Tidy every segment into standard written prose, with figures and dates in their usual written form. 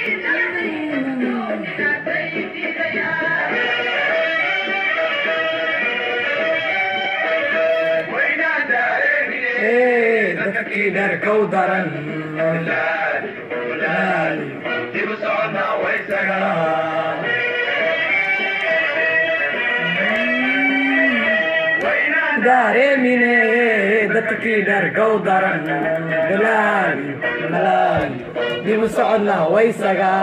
دكيدر كودرا داري مني دكيدر كودرا دلالي ملالي دي مسعودنا ويسقا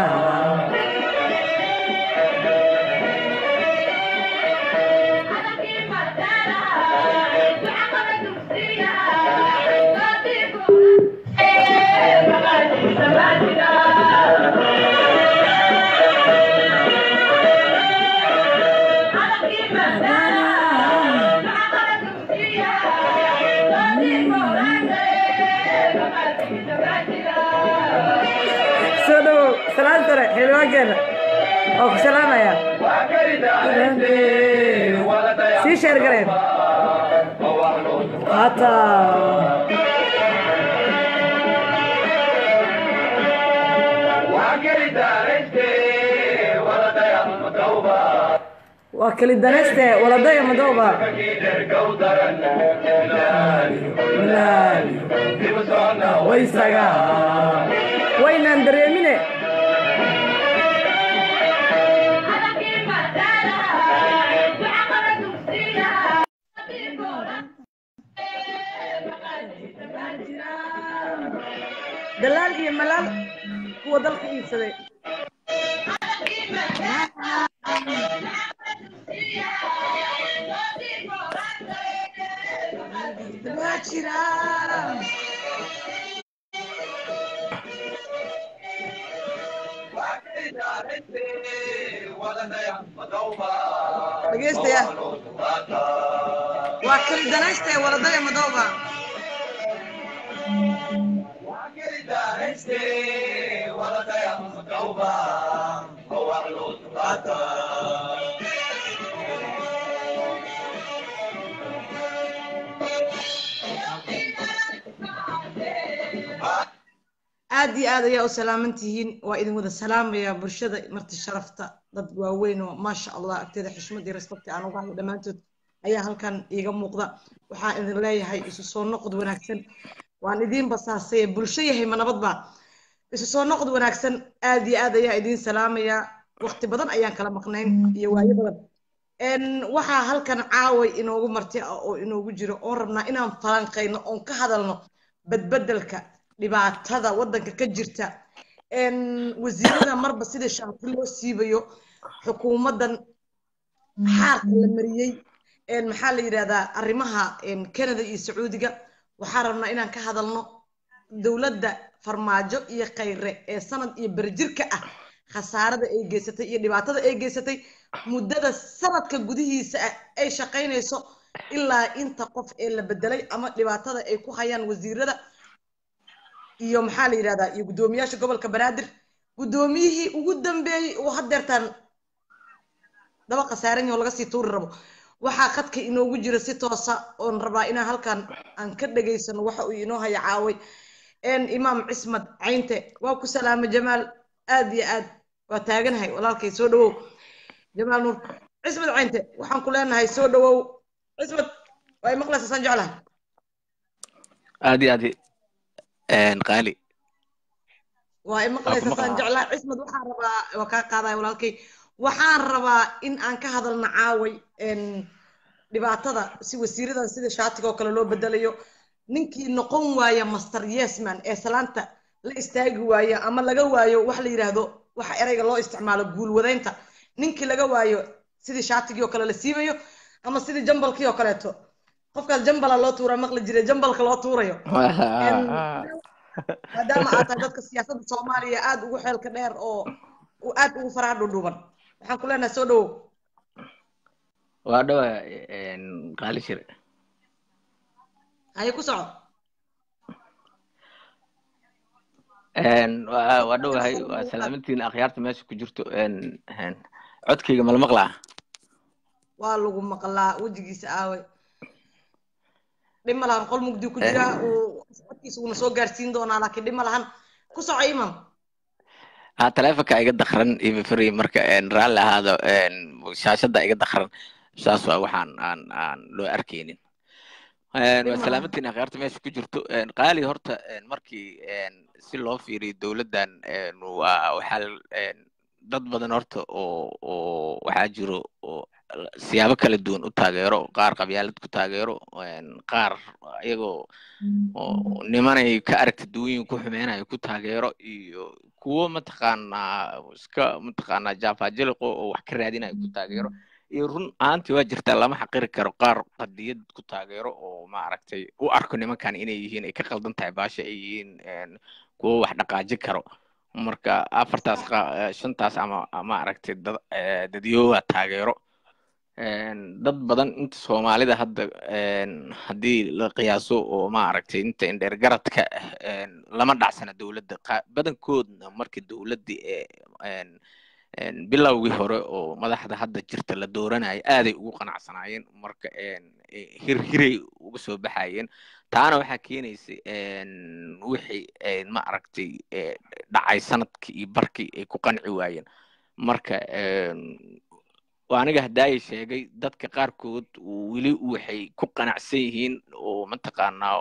سلام ترى حلوة كده أو سلام يا سي شهر قريب هاتا واكل الدنسته ولا ضيع مدوبة ملالي ويسقا وين اندري مني دلال iyo malaal kuwa dalka iibsaday dhageystayaa waa kali danaysta waladaya madooba aad iyo aad ayaa u salaaman tihiin waa idin wada salaamaya bulshada marti sharafta dad waaweyn oo maasha Allah agteeda xushmad iyo respect aan uga hayo dhamaantood ayaa halkan iiga muuqda waxaan idin leeyahay isu soo noqod wanaagsan waan idin basaasay bulsho yahay manabadba isu soo noqod wanaagsan aad iyo aad ayaa idin salaamaya waqti badan ayaan kala maqnayn iyo waayo badan waxa halkan caaway inoogu marti oo inoogu jiro oo rabnaa inaan falanqeyno oo ka hadalno badbedelka dhibaatada wadanka ka jirta wasiirada marba sida shaati loo siibayo xukuumadan xaarka la mariyay maxaa la yiraahdaa arrimaha Canada iyo Sacuudiga waxaan rabnaa inaan ka hadalno dawladda farmaajo iyo khayre ee sanad iyo barjirka ah khasaarada ay geysatay iyo dhibaatada ay geysatay muddada sanadka gudihiisa ay shaqeynayso ilaa inta qof ee la bedelay ama dhibaatada ay ku hayaan wasiirada iyo maxaa la yiraahdaa iyo gudoomiyaasha gobolka Banaadir gudoomiyihii ugu dambeeyay oo hadeertan daba khasaaran oo laga sii tuuri rabo waxa qadka inoogu jira si toosa oo rabaa inaan halkan aan ka dhageysano waxa uu inoo haya caaway imaam Cismad Caynte waa ku salaamo Jamaal aad iyo aad waa taaganahay walaalkay soo dhawow Jamaal Nuur Cismad Caynte waxaan ku leenahay soo dhawow Cismad way maqlaysan jeclahay aad iyo aad قالي واي مقليسان جعلا عصمد waxaan rabaa waa ka qaaday walaalkay waxaan rabaa in aan ka hadalno caaway dhibaatada si wasiiradan sida shaatiga oo kale loo bedelayo ninkii noqon waaya master yesman ee salaanta la istaagi waaya ama laga waayo wax la yiraahdo waxa erayga loo isticmaalo guul wadaynta ninkii laga waayo sidii shaatigii oo kale la siibayo ama sidii jambalkii oo kaleeto qofkaas jambala loo tuura maqli jiray jambalka loo tuurayo maadaama aad tahay dadka siyaasadda Soomaaliya aad ugu xeelka dheer oo aad ugu faraha dhudhuban waxaan ku leenahay soo dhawow waa dhawa qaali shir ay ku soco waa dhawahay waa salaamantiin akhyaarta meesha ku jirto codkayga ma la maqlaa waa lagu maqlaa wajigiisa aaway dhimalahan qol mugdi ku jira oo codkiisa uu soo gaarsiin doonaa laakiin dhimalahan ku soco imam taleefanka iga dakran iyo free marka raalli ahaado shaashada iga dakran saas waa waxaan aan loo arkeynin waa salaamantiin akhyaarta meesha ku jirto qaali horta markii si loo fiiriyo dowladdan waa waxaa dad badan horta oo waxaa jiro oo siyaabo kala duwan u taageero qaar qabyaalad ku taageero qaar iyagoo oo nimanay ka aragti duwan ku xumeenayo ku taageero iyo kuwo mataqaanaa iska mataqaanaa jaafajiliqo oo wax ka raadinayo ku taageero iyo run ahaantii waa jirtaa lama xaqiri karo qaar qadiyad ku taageero oo maaragtay u arko nimankan inay yihiin ay ka qaldan tahay baasha ay yihiin kuwo wax dhaqaaji karo marka afartaas shantaas ama maaragtay dadyooga taageero dad badan inta Soomaalida hadda hadii la qiyaaso oo maaragtay inta indheer garadka lama dhacsana dawladda badankoodna markii dawladii bilowgii hore oo madaxda hadda jirta la dooranayay aaday ugu qanacsanaayeen marka hirhiray uga soo baxayeen taana waxaa keenaysay wixii maaragtay dhacay sanadkii iyo barkii ay ku qanci waayeen marka aniga hadda ay sheegay dadka qaarkood wili waxay ku qanacsan yihiin oo mataqaanaa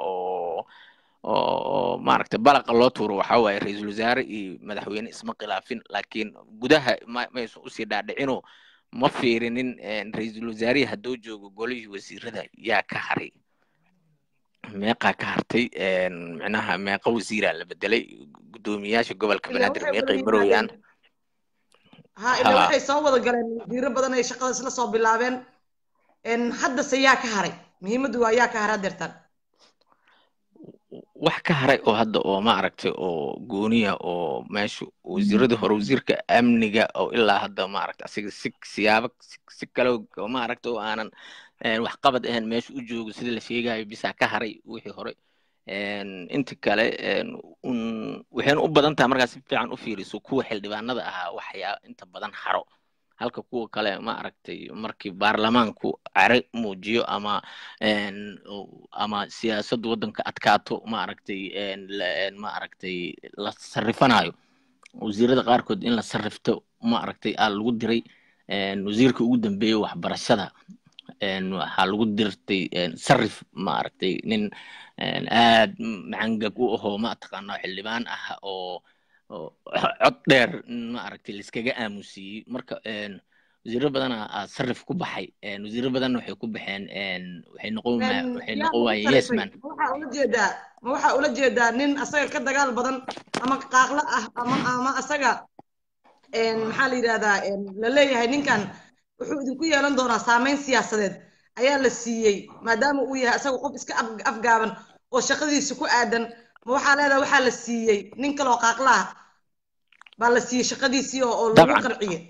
oo maaragtay balaqa loo tuuro waxa waaye ra'iisul wasaare iyo madaxweyne isma khilaafin laakiin gudaha ma aysan u sii dhaadhicino ma fiirinin ra'iisul wasaare hadduu joogo golihii wasiirada yaa ka haray meeqa ka hartay macnaha meeqa wasiira la bedelay gudoomiyaasha gobolka banaadir meeqay marooyaan إلا waxay soo wada galeen diiro badan ay shaqada isla soo bilaabeen hadda sayaa ka haray muhiimadu waa yaa ka haray dirtan wax ka haray oo hadda oo ma aragtay oo gooniya oo meesha wasiirada hore wasiirka amniga oo ilaa hadda ma aragtay asiga siyaabo si kale oo ma aragtay oo aanan wax qabad ahayn meesha u joogo sida la sheegayo bisa ka haray wixii hore inta kale waxayna u badan tahay markaas si fiican u fiiriso kuwa xildhibaanada ahaa waxyaa inta badan haro halka kuwa kale ma aragtay markii baarlamaanku cari muujiyo ama siyaasadda waddanka adkaato ma aragtay la sarrifanayo wasiirada qaarkood in la sarrifto ma aragtay lagu diray wasiirka ugu dambeeyay waxbarashada waxaa lagu dirtay sarrif ma aragtay nin aad macangag u ahoo ma taqaanaa xildhibaan ah oo cod dheer ma aragtay la iskaga aamusiyey marka wasiiro badan sarrif ku baxay wasiiro badan waxay ku baxeen waxay noqon waayeen yesman waxaa ula jeedaa nin asaga ka dagaal badan ama qaaqla ah ama asaga maxaa la yidhahdaa la leeyahay ninkan wuxuu idinku yeelan doonaa saameyn siyaasadeed ayaa la siiyey maadaama uu yahay asaga qof iska afgaaban oo shaqadiisa ku aadan ma waxaa leedahay waxaa la siiyey nin kaloo qaaqla ah baa la siiyey shaqadiisii oo lagu qanciyey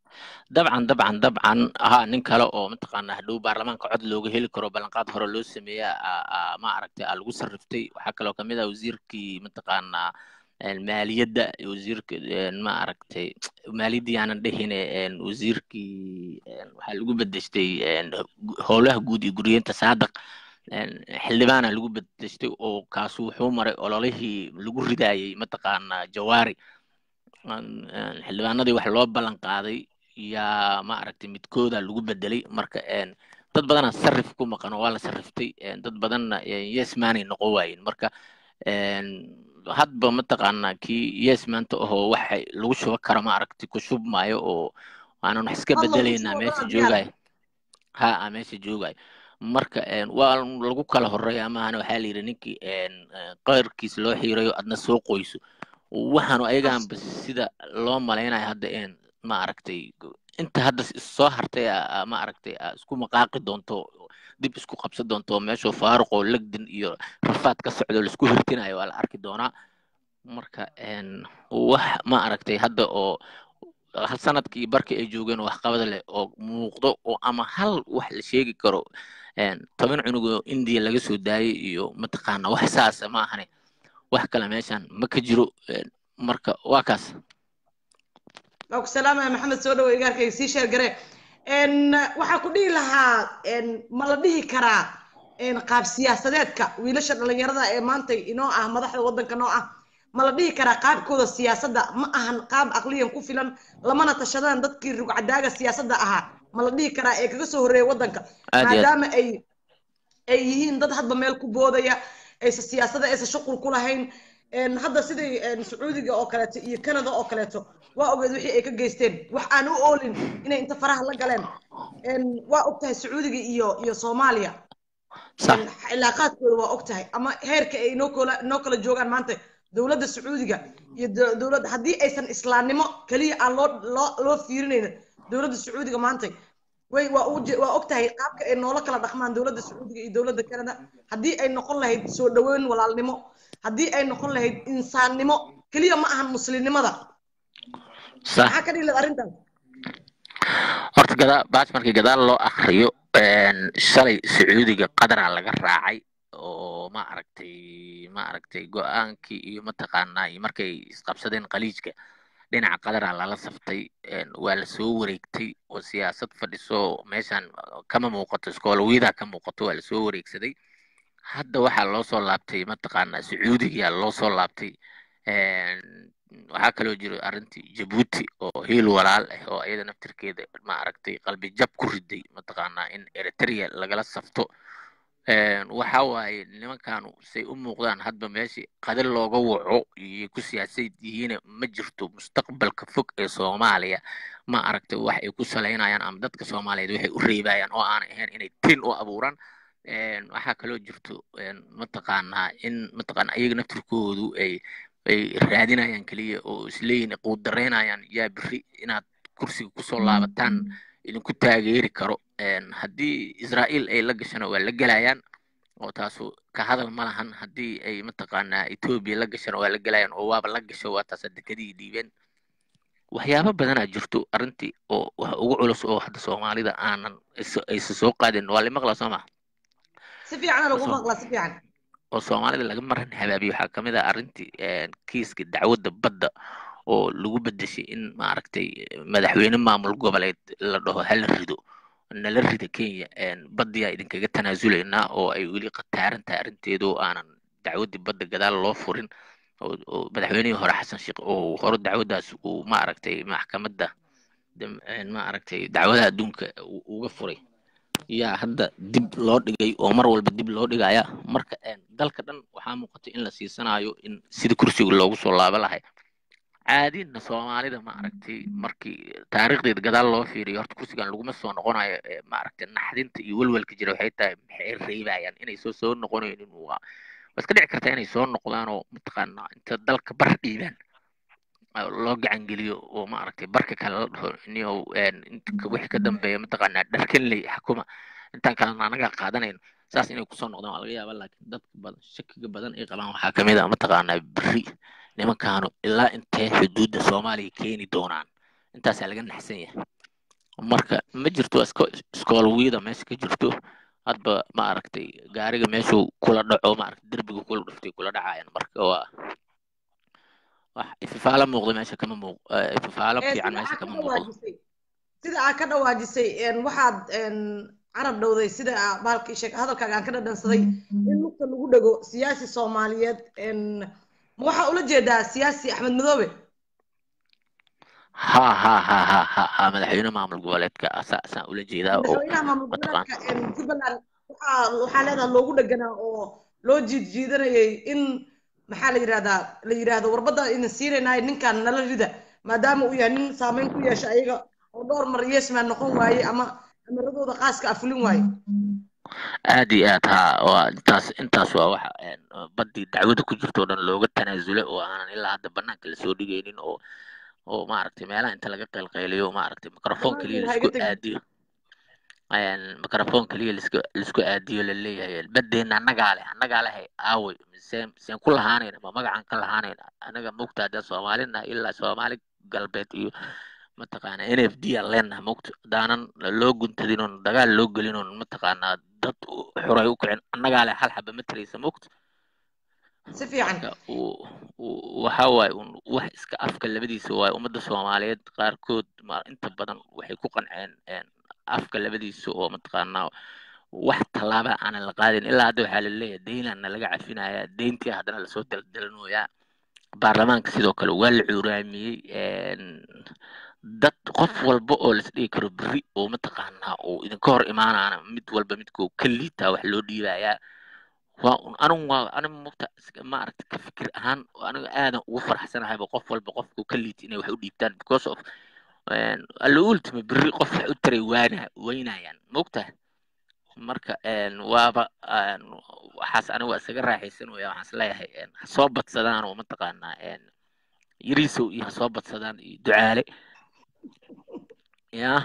dabcan nin kale oo mataqaanaa hadhow baarlamaanka cod looga heli karo ballanqaad hore loo sameeyaa ma aragtay lagu sarriftay waxaa kaloo kamid ah wasiirkii mataqaanaa maaliyadda wasiirka ma aragtay maaliyadda yaanan dhehine wasiirkii waxaa lagu bedeshtay howlaha guud iyo guryeenta saadaq xildhibaana lagu bedeshtay oo kaasu wuxuu maray ololihii lagu ridaayay mataqaanaa jawaari xildhibaanadii wax loo ballan qaaday yaa ma aragtay midkooda lagu bedelay marka dad badana sarrif ku maqan oo waa la sarriftay dad badanna yesmanay noqon waayeen marka hadba mataqaanaa kii yesmanta ahoo waxa lagu shuba karo ma aragtay ku shubmaayo oo aanan wax iska bedelaynaa meesha joogayo meesha joogayo marka waa lagu kala horeeya amaana waxaa la yidhi ninkii qayrkiis loo xiirayo adna soo qoyso waxaanu ayagaan sida loo malaynayo hadda ma aragtay inta hadda soo hartay ma aragtay isku maqaaqi doonto dib isku qabsan doonto meesha faaruq oo lagdin iyo rafaad ka socdo la isku hirtinayo waa la arki doonaa marka wax ma aragtay hadda oo hal sanadkii barkii ay joogeen wax qabad leh oo muuqdo oo ama hal wax la sheegi karo 10 cunugo India laga soo daayay iyo mataqaana wax saas ma ahane wax kale meeshan ma ka jiro marka waa kaas salaam maxamed soo dhawo igaarkay si sheer gare waxa ku dhihi lahaa ma la dhihi karaa qaab siyaasadeedka wiilasha dhalinyarada ee maanta inoo ah madaxda waddanka noo ah ma la dhihi karaa qaabkooda siyaasadda ma ahan qaab aqliyan ku filan lamana tashadaan dadkii rugcadaaga siyaasadda ahaa ma la dhihi karaa ee kaga soo horreeya waddanka maadaama ay yihiin dad hadba meel ku boodaya aysa siyaasadda aysa shuqul ku lahayn hadda siday sacuudiga oo kaleeto iyo canada oo kaleeto waa ogeed wixii ay ka geysteen wax aan u oolin inay inta faraha la galeen waa ogtahay sacuudiga iyo soomaaliya cilaaqaadkooda waa ogtahay ama heerka ay noo kala joogaan maanta dowladda sacuudiga iyo dowladda haddii aysan islaamnimo kaliya aan loo fiirinayno dowladda sacuudiga maanta waa ogtahay qaabka ay noola kala dhaqmaan dowladda sacuudiga iyo dowladda canada haddii ay noqon lahayd soo dhaweyn walaalnimo haddii ay noqon lahayd insaannimo kaliya ma ahan muslimnimada maxaa ka dhihi lahayd arrintaas horta baas markii gadaal loo akriyo shalay sacuudiga qadaraa laga raacay oo ma aragtay go-aankii iyo mataqaanaa markay isqabsadeen khaliijka dhinaca qadaraa lala saftay waa la soo wareegtay oo siyaasad fadhiso meeshan kama muuqato iskoolawiyada ka muuqato waa la soo wareegsaday hadda waxaa loo soo laabtay mataqaanaa sacuudiga loo soo laabtay waxaa kaloo jiro arrintii jabuuti oo hiil walaal ah oo iyada naftirkeeda ma aragtay qalbi jab ku riday mataqaanaa in eritrea lagala safto waxa waaye nimankaanu say u muuqdaan hadba meeshii qadar looga waco iyo ku siyaasad yihiin ma jirto mustaqbalka fog ee Soomaaliya ma aragtay wax ay ku saleynayaan ama dadka Soomaaliyeed waxay u reebayaan oo aan ahayn inay tin u abuuran waxaa kaloo jirto mataqaanaa in mataqaanaa iyaga naftirkoodu ay raadinayaan kaliya oo isleeyihiin quud dareynayaan yaa biri inaad kursiga kusoo laabataan idinku taageeri karo haddii Israa'iil ay la gashana waa la galayaan oo taasu ka hadal ma lahan haddii ay mataqaanaa Ethiopia la gashana waa la galayaan oo waaba la gasho waa taas dekadii dhiibeen waxyaabo badan aa jirto arrintii oo wax ugu culus oo hadda Soomaalida aanan aysan soo qaadin waa la maqlaa Soomaa si fiican lagu maqlaa si fiican oo Soomaalida laga maran habaabiyo waxaa kamid ah arrintii kiiska dacwadda badda oo lagu bedeshay in ma aragtay madaxweyne maamul goboleed la dhaho hal rido nala rida Kenya baddiya idinkaga tanaasuleynaa oo ay weli qataaran tahay arrinteedu aanan dacwadii badda gadaal loo furin oo madaxweynihii hore Xasan Sheekh oo hore dacwadaas uu ma aragtay maxkamadda ma aragtay dacwadaha adduunka uga furay yaa hadda dib loo dhigay oo mar walba dib loo dhigaya marka dalka dhan waxaa muuqata in la siisanayo in sida kursiga loogu soo laaba lahay caadina Soomaalida ma aragtay markii taariikhdeeda gadaal loo fiiriyo horta kursigan laguma soo noqonayo ma aragtay naxdinta iyo walwalka jira waxay tahay maxay reebayaan inay soo noqonayeen waa iska dhici kartaa inay soo noqdaan oo mataqaanaa inta dalka bar dhiibaan loo gacan geliyo oo ma aragtay barka kale la dhaho inuu wixii ka dambeeya mataqaanaa dharkan leh xukuma intaan kalena anaga qaadanayno saas inay kusoo noqdaan waa laga yaabaa laakiin dadka badan shakiga badan ay qabaan waxaa kamid ah mataqaanaa biri nimankaanu ilaa intee xuduudda Soomaaliya keeni doonaan intaasaa laga naxsan yahay marka ma jirto iskoolawiyada meesha ka jirto hadba ma aragtay gaariga meeshuu kula dhaco ma aragtay derbiga kula dhuftay kula dhacayaan marka waa wax ifafaala muuqda meesha kama muuqdo ifafaala fiican meesha kama muuqdo sida aad ka dhawaajisay waxaad carab dhowday sida baalkii sheeg hadalkaaga aan ka dhadhansaday in lugta lagu dhago siyaasi Soomaaliyeed ma waxaa ula jeedaa siyaasi Axmed Madoobe ha madaxweyne maamul goboleedka asaan ula jeedaa oo madaxweynaha maamul goboleedka Jubbaland waxaa leedahay loogu dhaganaa oo loo jiidanayay in maxaa la yiraahdo warbada in siinaynaay ninkan nala rida maadaama uu yahay nin saameyn ku yeesha ayaga oo dhowr mar yeesma noqon waaye ama amaradooda qaaska afulin waaye aad iyo aad waa intaas waa waxa badii dacwada ku jirto dhan looga tanaasulay oo aanan ilaa hadda banaanka la soo dhigaynin oo ma aragtay meelaha inta laga qeylqeyliyo ma aragtay microphone kaliya la isku aadiyo microphone kaliya la isku aadiyo la leeyahay badeena annagaa leh aaway seen ku lahaanayna ma magacan ka lahaanayna anaga mugta hadda Soomaalina ilaa Soomaali galbeed iyo mataqaana NFD leenahay mugta daanan loo guntadin oo dagaal loo gelin oo mataqaana dad xuray u kicin annagaa leh hal xaba matraysa mugta si fiican waxa waay wax iska afka labadiisa waay ummadda Soomaaliyeed qaarkood inta badan waxay ku qanceen afka labadiisa oo mataqaana wax talaaba aan la qaadin ilaa hadda waxa la leeyahay deynana laga cafinaya deyntii haddana la soo daldalanooyaa baarlamaanka sidoo kale waa la cuuraamiyey dad qof walba oo la isdhigi karo berri oo mataqaanaa oo idinka hor imaanaana mid walba midkoo ka liitaa wax loo dhiibayaa anigu mugta maaragta ka fikir ahaan aniga aadan ugu faraxsanahayba qof walba qofku ka liita inay wax u dhiibtaan because of alla ultima berri qof wax u taray waynayaan mogtahay marka waaba waxaas aniga waa isaga raaxaysanaya waxaan isleeyahay ha soo badsadaan oo mataqaanaa yariisow iyo ha soo badsadaan iyo ducaale ya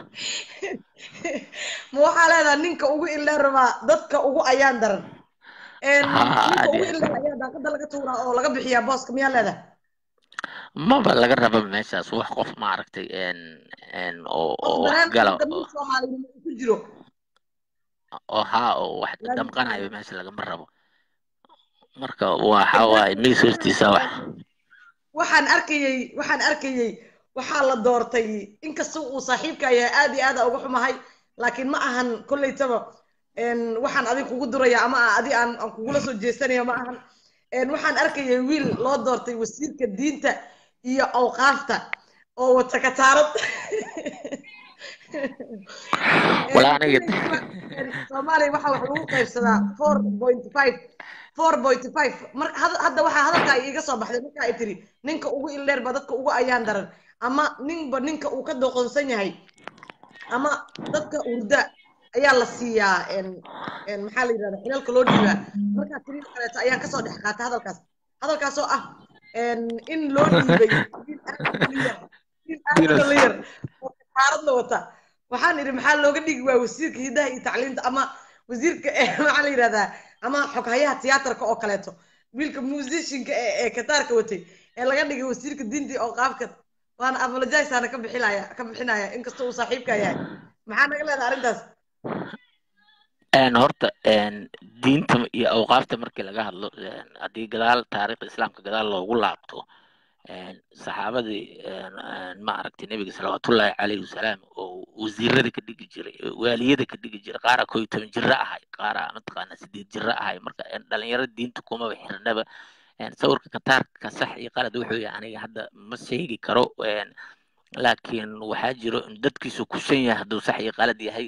ma waxaa leedaha ninka ugu ildheer rabaa dadka ugu ayaan daran ninka ugu ildheer ayaa daaqada laga tuuraa oo laga bixiyaa booska miyaa leedahay maba laga raba meeshaas wax qof maaragtay oo wax gala ku jiro oo haa oo wax damqanayo meesha lagama rabo marka waxa waaye miis hoostiisa waxaan arkayay waxaa la doortay inkasta uu saaxiibka yahay aad iyo aad uga xumahay laakiin ma ahan kollaytaba waxaan adiga kugu duraya ama adi aan kugula soo jeesanaya ma ahan waxaan arkayay wiil loo doortay wasiirka diinta iyo awqaafta oo wata kataarad wala aniga Soomaaliya waxa wax lagu qaybsadaa 4.5 mar hadda waxa hadalka iiga soo baxday marka ay tiri ninka ugu ildheer ba dadka ugu ayaan daran ama ninka uu ka doqonsan yahay ama dadka urda ayaa la siiyaa maxaa la yiraahdaa xilalka loo dhiibaa marka tiri kaleeto ayaan ka soo dhex qaatay hadalkaas oo ah in loo dhiibay in xaaradda wata waxaan iri maxaa looga dhigi waa wasiirka hidaha iyo tacliinta ama wasiirka maxaa la yiraahdaa ama xoghayaha tiyaatarka oo kaleeto wiilka musicianka ee kataarka watay ee laga dhigay wasiirka diinta oo qaafka waana apologize ana ka bixinaya inkastoo uu saaxiibka yahay maxaa naga leedahay arrintaas horta diinta iyo awqaafta markii laga hadlo haddii gadaal taariikhda islaamka gadaal loogu laabto saxaabadii maaragtay nebiga salawaatullaahi calayhi wasalaam oo wasiirada ka dhigi jiray waaliyada ka dhigi jiray qaara 11 jira ahay qaara mataqaanaa 8 jira ahay marka dhalinyarada diinta kumaba xirnaba sawirka kataarka sax iyo qalad wuxuu yahay aniga hadda ma sheegi karo laakiin waxaa jiro in dadkiisu ku shan yahay hadduu sax iyo qalad yahay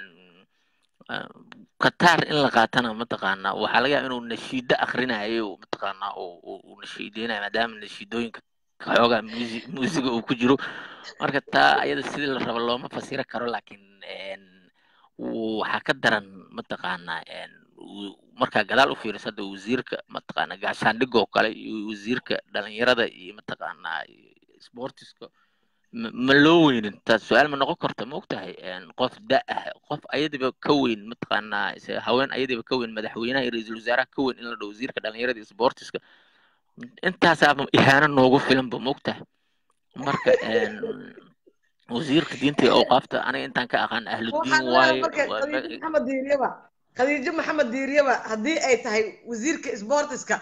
kataar in la qaatana mataqaanaa waxaa laga yaabaa inuu nashiido akhrinayo mataqaanaa oo nashiideynayo maadaama nashiidooyinka xoogaa muusiga uu ku jiro marka taa ayada sidii la rabo looma fasiro karo laakiin waxaa ka daran mataqaanaa markaa gadaal u fiiriso hadda wasiirka mataqaanaa gaashaandhigga oo kale iyo wasiirka dhalinyarada iyo mataqaanaa sportiska ma loo weynin taas su-aal ma noqon karta ma ogtahay qof da-ah qof ayadiba ka weyn mataqaanaa haween ayadiba ka weyn madaxweynaha iyo ra-iisul wasaaraha ka weyn in la dhaho wasiirka dhalinyarada iyo sportiska intaasaaba ihaano noogu filanba ma ogtahay marka wasiirka diinta iyo awqaafta aniga intaan ka aqaan ahludiin waaye khadiijo maxamed diiriyaba haddii ay tahay wasiirka sportiska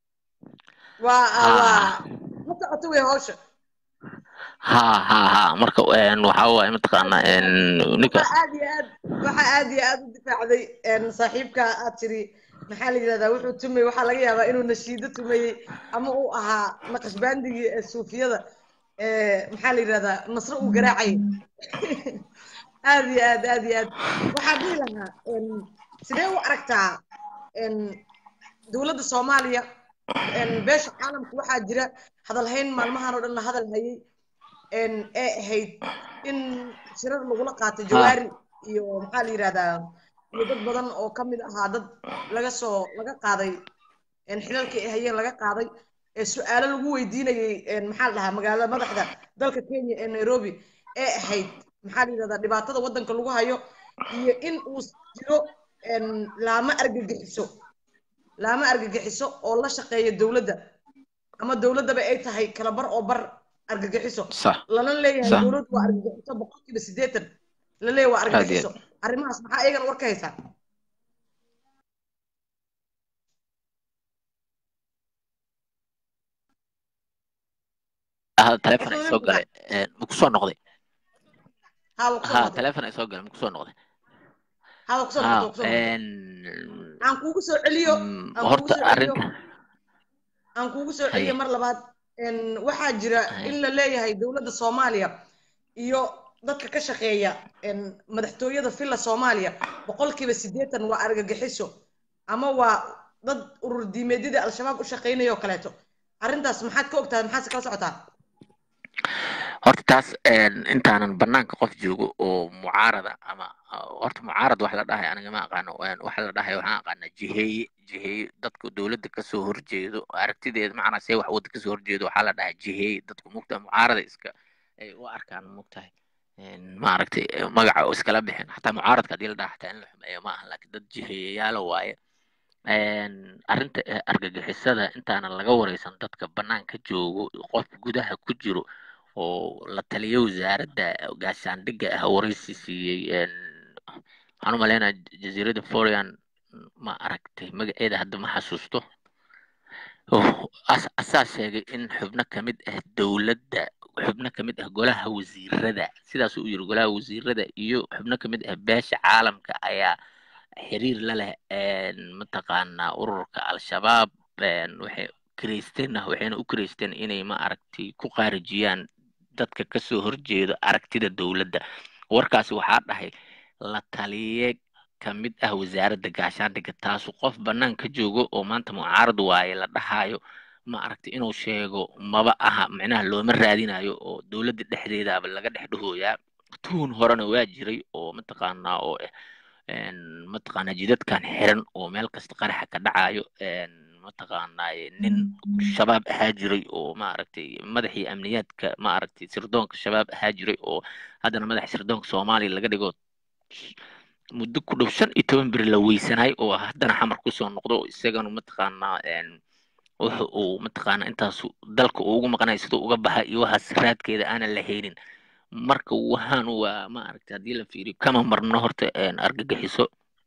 waa ma socoto wey hawsha ha marka waxa waaye mataqaanaa ninka waxa aad iyo aad u difaacday saaxiibka aad tiri maxaa la yiraahdaa wuxuu tumay waxaa laga yaabaa inuu nashiido tumayey ama uu ahaa naqashbaandigii ee suufiyada maxaa la yiraahdaa nasro uu garaacay aad iyo aad waxaa dhihi lahaa sidee u aragtaa dowladda Soomaaliya beesha caalamka waxaa jira hadalhayn maalmahan oo dhan la hadal hayay ee ahayd in shirar lagula qaato jawaari iyo maxaa la yiraahdaa iyo dad badan oo ka mid ahaa dad laga qaaday xilalkii ay hayeen laga qaaday su'aalo lagu weydiinayay maxaa la dhahaa magaalada madaxda dalka Kenya ee Nairobi ee ahayd maxaa la yiraahdaa dhibaatada waddanka lagu hayo iyo in uu jiro laama argagixiso oo la shaqeeya dowladda ama dowladdaba ay tahay kala bar oo bar argagixiso lana leeyahay dowladdu waa argagixiso 80% la leeyahay waa argagixiso arrimahaas maxaa iyagan war ka haysaa telefoon ay soo galay ma ku soo noqday telefoon ay soo galay ma ku soo noqday aan kuugu soo celiyo mar labaad waxaa jira in la leeyahay dowladda Soomaaliya iyo dadka ka shaqeeya madaxtooyada filla Soomaaliya boqolkiiba 80 waa argagixiso ama waa dad urur diimeedyada al-shabaab u shaqeynaya oo kaleeto arrintaas maxaad ka ogtahay maxaad kala socotaa horta taas intaanan banaanka qof joogo oo mucaarada ama horta mucaarad wax la dhahay aniga ma aqaano waxa la dhahay waxaan aqaanaa jiheeye dadka dowladda ka soo horjeedo aragtideeda macna say wax wadda ka soo horjeedo waxa la dhahay jiheeye dadku mugta mucaarada iska ay u arkaan mugtahay ma aragtay magaca oo iskala bixin hataa mucaaradka hadii la dhahay hataa in la xumeeyo ma aha laakiin dad jiheeyayaala waaye arrinta argagixisada intaanan laga wareysan dadka banaanka joogo qof gudaha ku jiro oo la taliyo wasaaradda gaashaandhigga ah wareysi siiyey waxaan u maleynayaa jasiiradda Florian ma aragtay magaceeda hadda ma xasuusto asaa sheegay in xubno ka mid ah dowladda xubno ka mid ah golaha wasiirada sidaas uu yiri golaha wasiirada iyo xubno ka mid ah beesha caalamka ayaa xiriir la leh mataqaanaa ururka al-shabaab waxay waxayna u kireysteen inay ma aragtay ku qaarijiyaan dadka ka soo horjeeda aragtida dowladda warkaasi waxaa dhahay la taliye ka mid ah wasaaradda gaashaandhigga taasu qof bannaan ka joogo oo maanta mucaarad waaye la dhahayo ma aragtay inuu sheego maba aha macnaha looma raadinayo oo dowladda dhexdeedaaba laga dhex dhahooyaa tuun horena waa jiray oo mataqaanaa oo mataqaanaa jidadkan xiran oo meel kasta qaraxa ka dhacayo mataqaanaa nin shabaab ahaa jiray oo ma aragtay madaxii amniyaadka ma aragtay sirdoonka shabaab ahaa jiray oo haddana madaxa sirdoonka Soomaaliya laga dhigo muddo ku dhow 15 bir la weysanay oo haddana xamar ku soo noqdo isagana mataqaanaa uu mataqaanaa intaas dalka ugu maqnay sidoo uga baxay iyo waxa siraadkeeda aan la haynin marka waxaan waa ma aragtay hadii la fiiriyo kama marno horta argagixiso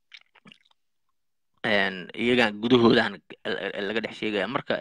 iyaga gudahoodan laga dhex sheegaya marka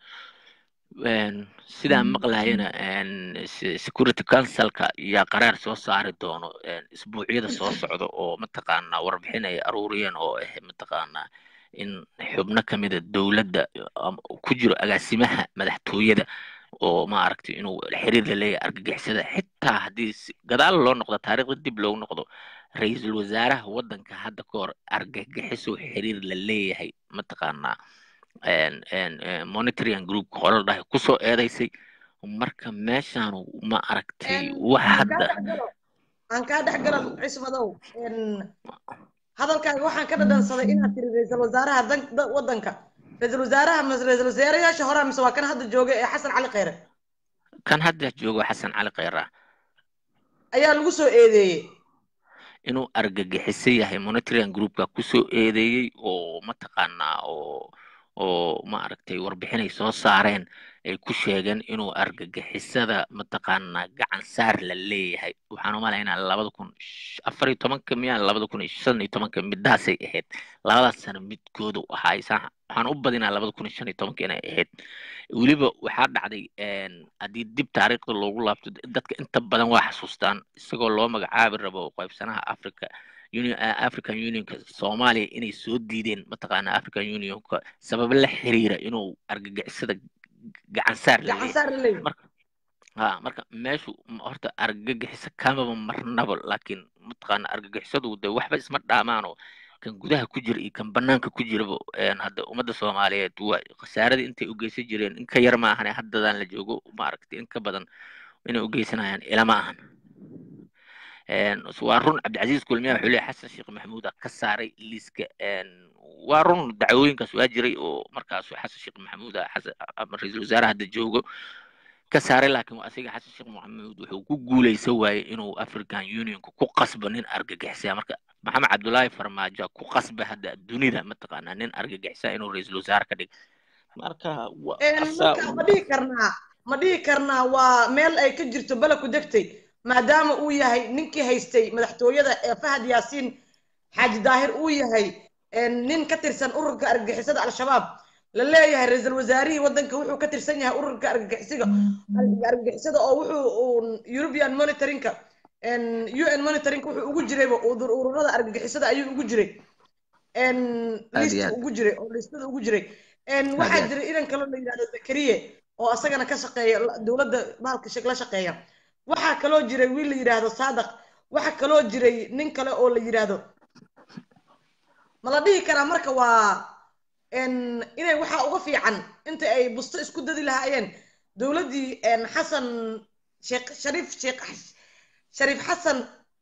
sidaan maqlayna security councilka yaa qaraar soo saari doono isbuucyada soo socda oo mataqaanaa warbixin ay aruuriyeen oo mataqaanaa in xubno ka mid ah dowladda ku jiro agaasimaha madaxtooyada oo ma aragtay inuu xiriir la leeyahay argagixisada xitaa haddii gadaal loo noqdo taariikhda dib loogu noqdo ra'iisul wasaaraha waddanka hadda ka hor argagixiso xiriir la leeyahay mataqaanaa monitoring group qolo dhahay kusoo eedaysay marka meeshaan ma aragtay wax hadda aan ka dhex galan cismadow hadalkaaga waxaan ka dhadhansaday inaad tiri ra'iisul wasaaraha waddanka ra'iisul wasaaraha ra'iisul wasaarayaasha hore mise waa kan hadda jooga ee Xasan Cali Khayre kan hadda jooga Xasan Cali Khayre ayaa lagu soo eedeeyay inuu argagixiso yahay monitoring groupka ku soo eedeeyay oo mataqaanaa oo ma aragtay warbixinay soo saareen ay ku sheegeen inuu argagixisada mataqaanaa gacan saar la leeyahay waxaan u maleynayaa 2014 miya 2015 midaasay ahayd labadaas sano midkooda waxaan u badinaa 2015 inay ahayd weliba waxaa dhacday haddii dib taariikhda loogu laabto dadka inta badan waa xasuustaan isagoo loo magacaabi rabo qaybsanaha African Unionka Soomaaliya inay soo diideen mataqaanaa African Unionka sabab la xiriira inuu argagixisada gacan saar leeyahay marka meeshu horta argagixisa kama marnabo laakiin mataqaanaa argagixisadu waxba isma dhaamaano kan gudaha ku jira iyo kan banaanka ku jiraba hadda ummadda Soomaaliyeed waa khasaaradii intay u geysan jireen in ka yar ma ahan haddadan la joogo ma aragtay in ka badan inay u geysanayaan ila ma ahan waa run Cabdicasiis Kulmiye wuxuu leeyahay Xasan Sheekh Maxamuud ka saaray liiska waa run dacwooyinkaas waa jiray oo markaas Xasan Sheekh Maxamuud ra'iisul wasaaraha hadda joogo ka saaray laakiin asiga Xasan Sheekh Maxamuud wuxuu ku guuleysan waayay inuu African Unionka ku qasbo nin argagixisa marka Maxamed Cabdullaahi Farmaajo ku qasbay hadda dunida mataqaanaa nin argagixisa inuu ra'iisul wasaare ka dhigo marka ma dhihi karnaa waa meel ay ka jirto bala ku degtay maadaama uu yahay ninkii haystay madaxtooyada ee Fahad Yaasiin Xaaji Daahir uu yahay nin ka tirsan ururka argagixisada al-shabaab la leeyahay ra'iisul wasaarihii waddanka wuxuu ka tirsan yahay ururka argagixisada oo wuxuu European monitoringka UN monitoring wuxuu ugu jiray ururada argagixisada ayuu ugu jiray list ugu jiray oo listada ugu jiray waxaa jiray idan kale la yiraahdo Zakariye oo asagana ka shaqeeya dowladda bahalka la shaqeeya waxaa kaloo jiray wiil la yiraahdo saadaq waxaa kaloo jiray nin kale oo la yiraahdo ma la dhihi karaa marka waa inay waxaa uga fiican inta ay busto isku dadi lahaayeen dowladdii xasan shariif xasan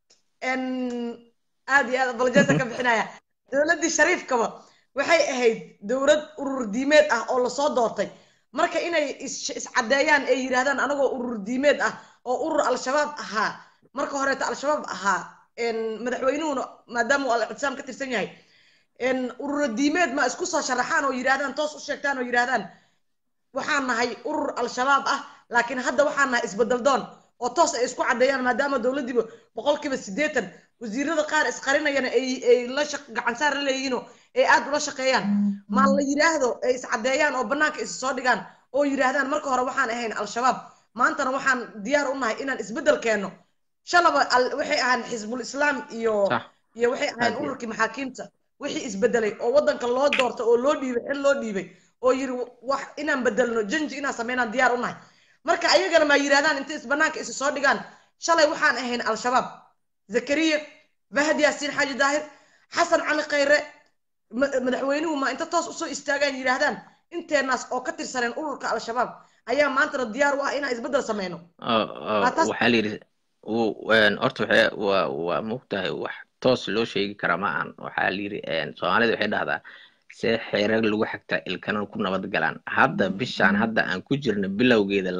aad iyo aad baljeesa ka bixinaya dowladdii shariifkaba waxay ahayd dowlad urur diimeed ah oo lasoo doortay marka inay iscadeeyaan ay yiraahdaan anagoo urur diimeed ah oo urur al-shabaab ahaa marka horeeta al-shabaab ahaa madaxweynuhuna maadaama uu al-ictisaam ka tirsan yahay urur diimeed ma isku soo sharaxaan oo yiraahdaan toos u sheegtaan oo yiraahdaan waxaan nahay urur al-shabaab ah laakiin hadda waxaan nahay isbedel doon oo toos ay isku cadeeyaan maadaama dowladdiiba 80% wasiirada qaar isqarinayana ay la gacan saar la leeyihiin ay aad ula shaqeeyaan ma la yiraahdo ay iscadeeyaan oo banaanka is soo dhigaan oo yiraahdaan marka hore waxaan ahayn al-shabaab maantana waxaan diyaar u nahay inaan isbedel keeno shalaba waxay ahaan xisbul islaam iyo waxay ahaan ururkii maxaakiimta wixii isbedelay oo wadanka loo doortay oo loo dhiibay xil loo dhiibay oo yiri wax inaan bedelno janji inaan sameynaan diyaar u nahay marka ayagana ma yiraahdaan inta isbanaanka is soo dhigaan shalay waxaan ahayn al-shabaab zakariya bahdi yaasin xaaji daahir xasan cali khayre madaxweynuhu ma inta toos u soo istaagaan yiraahdaan inteenaas oo ka tirsaneen ururka al-shabaab ayaa maanta diyaar u ah inaan isbedel sameyno waxaa la yiri horta waa mugtahay wax toos loo sheegi karaa ma aan waxaa la yiri Soomaalida waxay dhahdaa see xeerar lagu xigta ilkana ku nabad galaan hadda bishaan hadda aan ku jirno bilowgeeda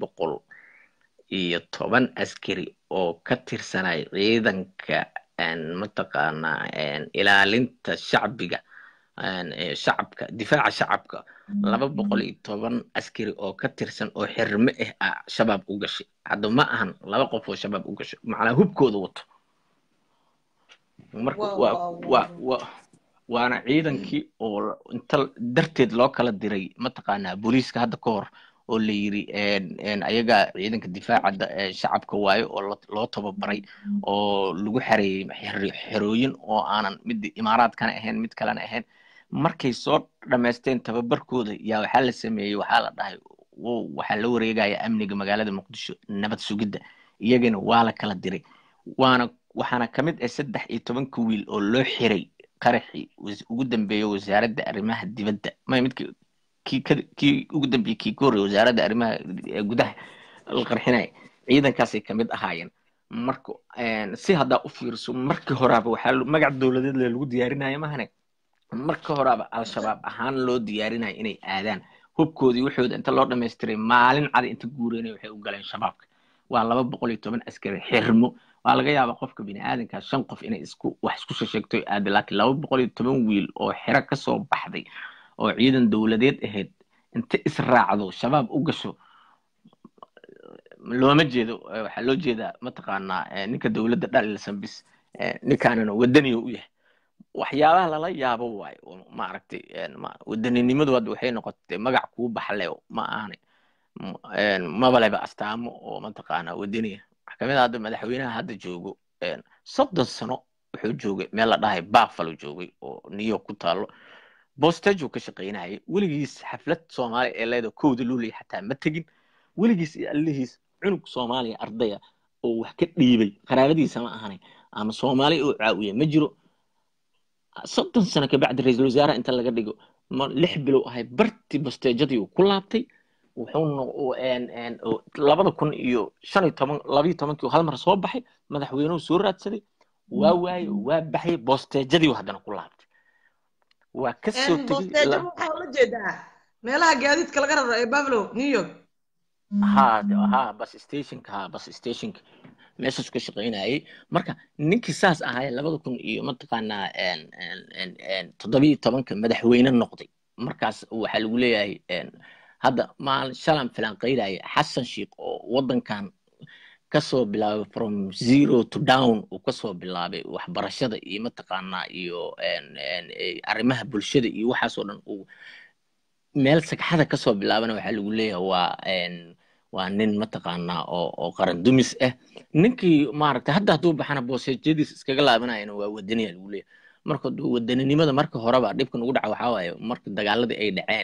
210 askari oo ka tirsanay ciidanka mataqaanaa ilaalinta shacbiga shacabka difaaca shacabka 210 askari oo ka tirsan oo xirme ah shabaab u gashay hadda ma ahan laba qof oo shabaab u gashay macnaa hubkooda wato marka waana ciidankii oo inta darteed loo kala diray mataqaanaa booliiska hadda ka hor oo la yiri ayaga ciidanka difaaca shacabka waayo oo loo tababaray oo lagu xareeyay xerooyin oo aanan mid imaaraadkana ahayn mid kalena ahayn markay soo dhameysteen tababarkooda yaa waxaa la sameeyay waxaa la dhahay waxaa la wareegaya amniga magaalada muqdisho nabad sugidda iyagana waa la kala diray waxaana ka mid ah 13 wiil oo loo xiray qaraxi ugu dambeeyay wasaaradda arrimaha dibadda ma midkii ugu dambeeyay kii koor wasaaradda arrimaha gudaha la qarxinay ciidankaasay ka mid ahaayeen marka si hadda u fiirso markii horaaba waxaa magac dawladeed lagu diyaarinayo mahane markii horaaba al-shabaab ahaan loo diyaarinayo inay aadaan hubkoodii waxooda inta loo dhameystiray maalin cad inta guureenay waxay u galeen shabaabka waa 210 askari xirmo waa laga yaabaa qofka bini'aadanka 5 qof inay wax isku sheegto aad laakiin 210 wiil oo xira ka soo baxday oo ciidan dawladeed ahayd inta israacdo shabaab u gasho looma jeedo waxa loo jeedaa mataqaanaa ninka dawladda dhalisan bis ninkaanana wadaniyo u yahay waxyaabaha lala yaabo waay ma aragtay wadaninimadu waxay noqotay magac ku baxlay ma ahanay mabaleba astaamo oo mataqaanaa wadaniya kamid hadda madaxweynaha hadda joogo 30 sano wuxuu joogay meel la dhahay Buffalo joogay oo New York ku taalo boostejo ka shaqeynayay weligiis xaflad Soomaali ee leedo kooda luulay xataa ma tagin weligiis allihiis cunug Soomaaliya ardaya oo wax ka dhiibay qaraabadiisa ma ahanay ama Soomaali oo caawiye ma jiro 30 sano ka bacdi ra'iisul wasaare inta laga dhigo 6 bilow ahay barti boostejadii ku laabtay wuxuu 2015 hal mar soo baxay madaxweynuhu soo raadsaday waa baxay boostejadii haddana ku laabtay waa ka soo tagay waxa la jeedaa meelaha gaadiidka laga raro ee Buffalo New York bus stationka meeshaas ka shaqeynayay marka ninkii saas ahaa 2000 iyo mataqaanaa 17 madaxweyne noqday markaas waxa lagu leeyahay hadda shalan filan qeylay Xasan Sheikh oo wadankan ka soo bilaabay from zero to down oo ka soo bilaabay waxbarashada iyo mataqaanaa iyo arrimaha bulshada iyo waxaas oo dhan oo meel sagxada ka soo bilaabana waxa lagu leeyahay waa nin mataqaanaa oo qaran dumis ah ninkii maaragtay hadda haduu baxana boosejadiis iskaga laabanayna waa wadaniya lagu leeyahay marka wadaninimada marka horeba dhibkan ugu dhaca waxa waaye marka dagaaladii ay dhaceen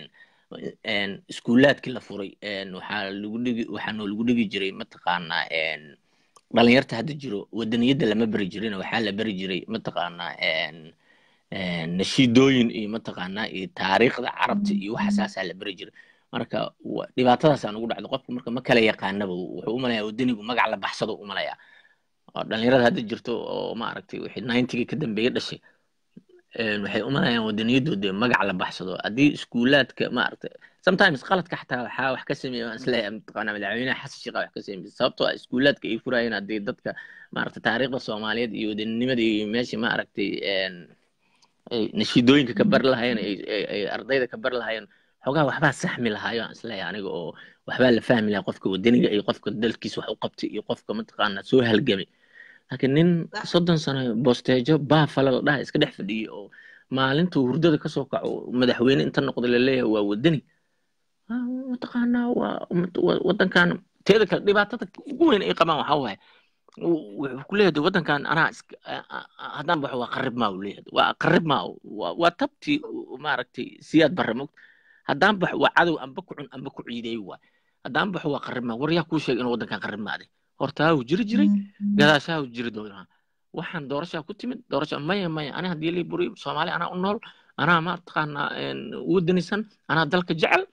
iskuulaadkii la furay waxaa noo lagu dhigi jiray mataqaanaa dhalinyarta hadda jiro wadaniyadda lama bari jirin waxaa la bari jiray mataqaanaa nashiidooyin iyo mataqaanaa iyo taariikhda carabta iyo waxa saasaa la bari jiray marka dhibaatadaasaan ugu dhacdo qofku marka ma kala yaqaanaba wuxuu u malayaa wadanigu magac la baxsado u malayaa dhalinyarada hadda jirto oo maaragtay wixii 90-gii ka dambeeyay dhashay waxay u malayaan wadaniyadooda magac la baxsado haddii iskuulaadka maaragtay sometimes qaladka xataa waxaa wax ka sameeya waan isleeyahay mataqaanaa madaxweynaha xasan sheekh wax ka sameeyay sababtoo ah iskuulaadka ay furayeen haddii dadka maaragtay taariikhda Soomaaliyeed iyo wadanimada iyo meesha maaragtay ay nashiidooyinka ka bar lahaayeen ay ardayda ka bar lahaayeen xogaa waxbaa saxmi lahaayo aan isleeyahay aniga oo waxbaa la fahmi lahaa qofka wadaniga iyo qofka dalkiisa wax u qabtay iyo qofka mataqaanaa soo halgamay laakiin nin 30 sano bosteejo baafala la dhahay iska dhex fadhiyay oo maalinta hurdada ka soo kaco madaxweyne inta noqday la leeyahay waa wadani mataqaanaa wadankan teeda kale dhibaatada ugu weyn ay qabaan waxa waaye wuxuu ku leeyahay wadankan anaa haddaan baxo waa qarib maa uu leeyahay waa qarib maa waa tabti maaragtay siyaad barre moogta haddaan baxo waa cadow amba ku cun amba ku ciideey waay haddaan baxo waa qarib maa war yaa kuu sheegay inuu wadankan qarib maade hortaa uu jiri jiray gadaashaa uu jiri doonaa waxaan doorashaa ku timid doorasha maya ani haddii lii buri Soomaali anaa u nool anaa ma taqaanaa wadanisan anaa dalka jecel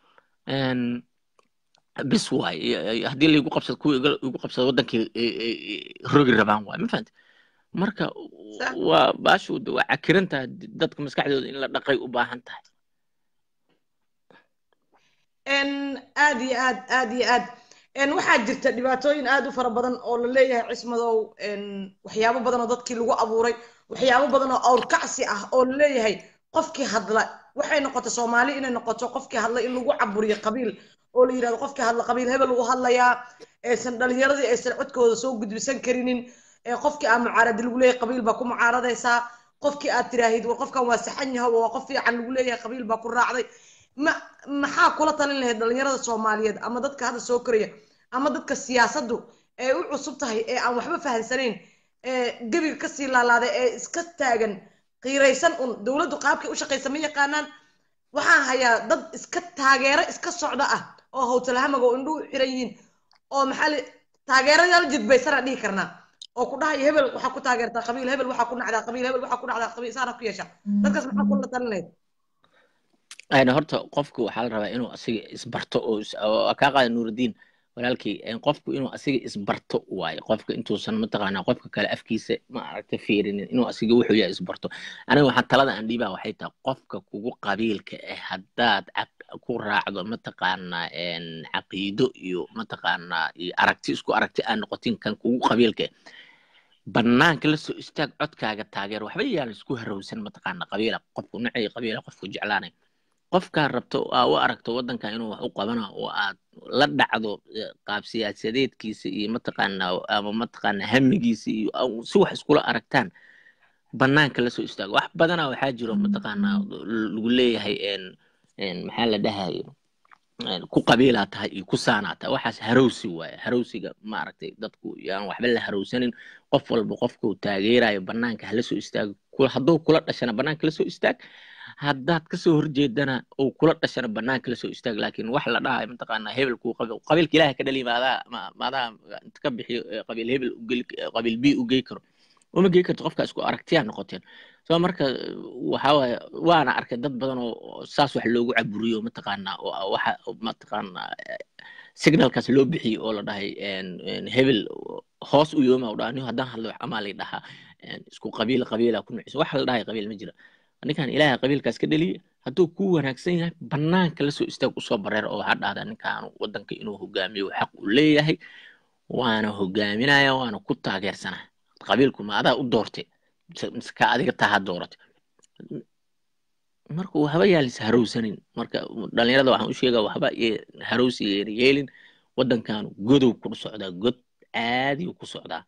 bis waay haddii liigu qabsado kuwa igu qabsado wadankii rogi rabaan waay ma fahanti marka waa baashu waa cakirantahay dadka maskaxdooda in la dhaqay u baahan tahay aad iyo aad waxaa jirta dhibaatooyin aad u fara badan oo la leeyahay cismadow waxyaabo badan oo dadkii lagu abuuray waxyaabo badan oo awrkacsi ah oo la leeyahay qofkii hadla waxay noqotay Soomaali inay noqoto qofkii hadla in lagu caburiyo qabiil oo la yiraahdo qofkii hadla qabiil hebel uu hadlayaa aysan dhalinyaradii aysan codkooda soo gudbisan karinin qofkii aan mucaarad lagu leeyahay qabiil baa ku mucaaradaysaa qofkii aad tiraahid war qofkan waa saxan yahay waa qof fiican lagu leeyahay qabiil baa ku raacday maxaa kula talin lahayd dhalinyarada Soomaaliyeed ama dadka hadda soo koraya ama dadka siyaasaddu ee u cusub tahay ee aan waxba fahansanayn gabiga ka sii laalaaday ee iska taagan qiiraysan dawladdu qaabkii u shaqeysa ma yaqaanaan waxaan hayaa dad iska taageero iska socda ah oo hawtalahamaga oo indhuhu xiran yihiin oo maxaa taageerayaal jidbaysana dhihi karnaa oo ku dhahay hebel waxa ku taageertaa qabiil hebel waxa ku nacdaa qabiil hebel waxa ku nacdaa qabiil saara ku yeesha dadkaas maxaa kula talin lahayd ayna horta qofku waxa la rabaa inuu asiga isbarto oo ka qaado Nuruddin walaalkii qofku inuu asiga isbarto waayo qofka intuusan mataqaanaa qofka kale afkiisa ma aragtay fiirinin inuu asiga wuxuu yahay isbarto aniga waxaan talada aan dhiibaa waxay tahay qofka kugu qabiilka haddaad ku raacdo mataqaanaa caqiido iyo mataqaanaa iyo aragti isku aragti aan noqotin kan kugu qabiilka banaanka la soo istaag codkaaga taageer waxba yaan isku harowsan mataqaanaa qabiila qofku nacay qabiila qofku jeclaanay qofka rabto oo aragto wadanka inuu wax u qabana oo aad la dhacdo qaab siyaasadeedkiisa iyo mataqaanaa ama mataqaanaa hamigiisa iyo si wax iskula aragtaan banaanka la soo istaago wax badana waxaa jiro mataqaanaa lagu leeyahay maxaa la dhahayo ku qabiila tahay iyo ku saana tahay waxaas harowsi waaye harowsiga ma aragtay dadku yaan waxba la harowsanin qof walba qofku taageerayo banaanka la soo istaago hadduu kula dhashana banaanka la soo istaag haddaad ka soo horjeedana oo kula dhashana banaanka la soo istaag laakiin wax la dhahay mataqaanaa hebel ku qabiilka ilaahay ka dhali maadaa inta ka bixiyo qabiil hebel qabiil b u geey karo uma geey karto qofka isku aragtiyaa noqoteen soo marka waxa waaye waana arkay dad badan oo saas wax loogu caburiyo mataqaanaa oo waxa mataqaanaa signalkaas loo bixiyo oo la dhahay hebel hoos u yooma u dhaaniyo haddaan hadlo wax ama la dhahaa isku qabiila ku nuuciso wax la dhahay qabiil ma jira ninkan ilaahay qabiilkaas ka dhaliye hadduu ku wanaagsan yahay banaanka la soo istaag u soo bareer oo waxaa dhahdaa ninkan wadanka inuu hogaamiyo xaq u leeyahay waana hogaaminaya waana ku taageersanaa qabiilku ma adaa u doortay mise ka adiga taha dooratay marka waxba yaalis harowsanin marka dhalinyarada waxaan u sheegaa waxba harowsi yeelin wadankan godow ku socdaa god caadi ku socdaa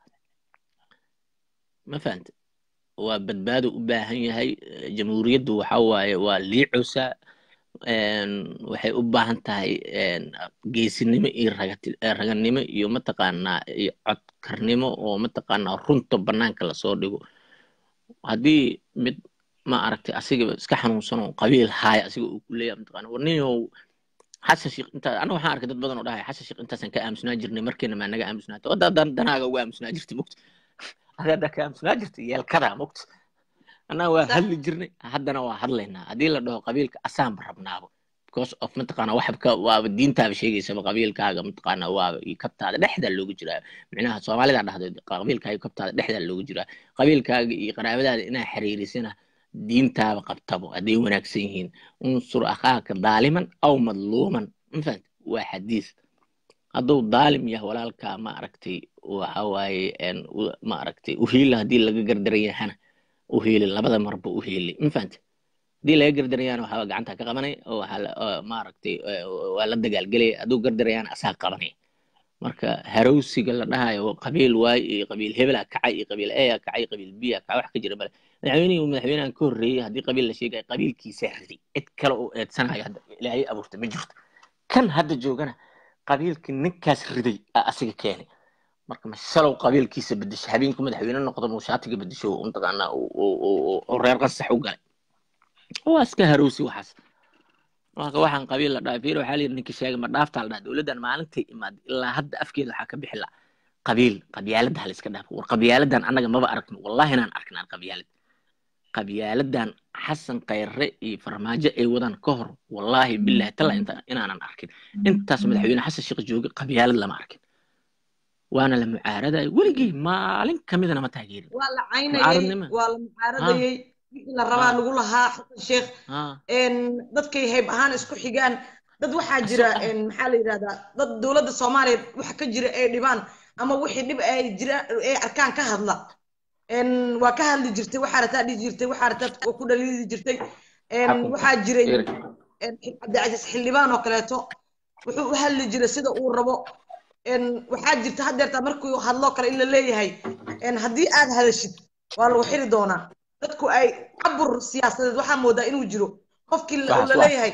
ma fahantay waa badbaado u baahan yahay jamhuuriyaddu waxa waaye waa liicusa waxay u baahan tahay geesinimo iyo raganimo iyo mataqaanaa iyo codkarnimo oo mataqaanaa runta banaanka lasoo dhigo haddii mid ma aragtay asiga iska xanuunsan oo qabiil haaya asiga uu ku leeyahay mataqaanaa warniyow xasan sheekh inta anaga waxaan arkay dad badan oo dhahay xasan sheekh intaasan ka aamusnaa jirnay markeena maa naga aamusnaata wadda danaaga uga aamusnaa jirtay mugta ada ka aamusnaa jirtay yeelkadaa mugta annaga waa hadli jirnay haddana waa hadlaynaa haddii la dhaho qabiilka asaanba rabnaabo because of mataqaana waxabka waaba diintaaba sheegaysaba qabiilkaaga mataqaana waaba iyo kabtaada dhexdaa loogu jiraa micnaha soomaalida dhahdo qabiilkaaga iyo kabtaada dhexdaa loogu jiraa qabiilkaaga iyo qaraabadaada inaa xiriirisana diintaaba qabtabo hadday wanaagsan yihiin unsur akhaaka daaliman aw madluuman mafahant waa xadiis hadduu daalim yahay walaalkaa ma aragtay waxa waaye ma aragtay uhiila haddii laga gardaran yahana uhiili labada marba uhiili mafahant haddii laga gardarayaan waxaa gacanta ka qabanay oo ma aragtay waa la dagaalgelaya hadduu gardarayaan asaa qabanay marka harowsiga la dhahayo qabiil waay iyo qabiil hebela kacay iyo qabiil a kacay qabiil b kacay wax ka jira bale madaxweynahan ka horreeyay haddii qabiil la sheegay qabiilkiisa riday cid kale oo eedsanayo hadda ilaahay abuurta ma jirto kan hadda joogana qabiilkii ninkaas riday asiga keenay marka mashalow qabiilkiisa bedesho habeenku madaxweyne noqdo muushaatiga bedesho mataqaanaa oo reer qasax u galay waa iska harowsi waxaas marka waxaan qabiil la dhaafay waxa la yiri ninka sheegay ma dhaafta la dhaaf dawladdan maalintii imaad ilaa hadda afkeeda waxa ka bixi la qabiilada hal iska dhaaf war qabiiladan anaga maba aragno wallahi inaan arknaa qabiiladan xasan khayre iyo farmaajo ay wadaan ka hor wallahi billahi tala inaanan arkin intaas madaxweyne xasan sheekh joogay qabiilad lama arkin waana la mucaaraday weligii maalin kamidana ma taageerin waa la caynayay waa la mucaaradayay la rabaa lagu lahaa xasan sheekh dadkay hayb ahaan isku xigaan dad waxaa jira maxaa la yiraahdaa dad dawladda Soomaaliyeed waxa ka jira ay dhibaan ama wixii dhib ay jira ay arkaan ka hadla waa ka hadli jirtay waxa rataa dhigi jirtay waxa rataa ku dhaliili jirtay waxaa jiray Cabdicasiis Xildhibaan oo kaleeto wuxuu u hadli jiray sida uu rabo waxaa jirta hadeerta markuu hadlo kale in la leeyahay haddii aad hadashid waa lagu xiri doonaa dadku ay cabur siyaasadeed waxaa moodaa inuu jiro qofkii la leeyahay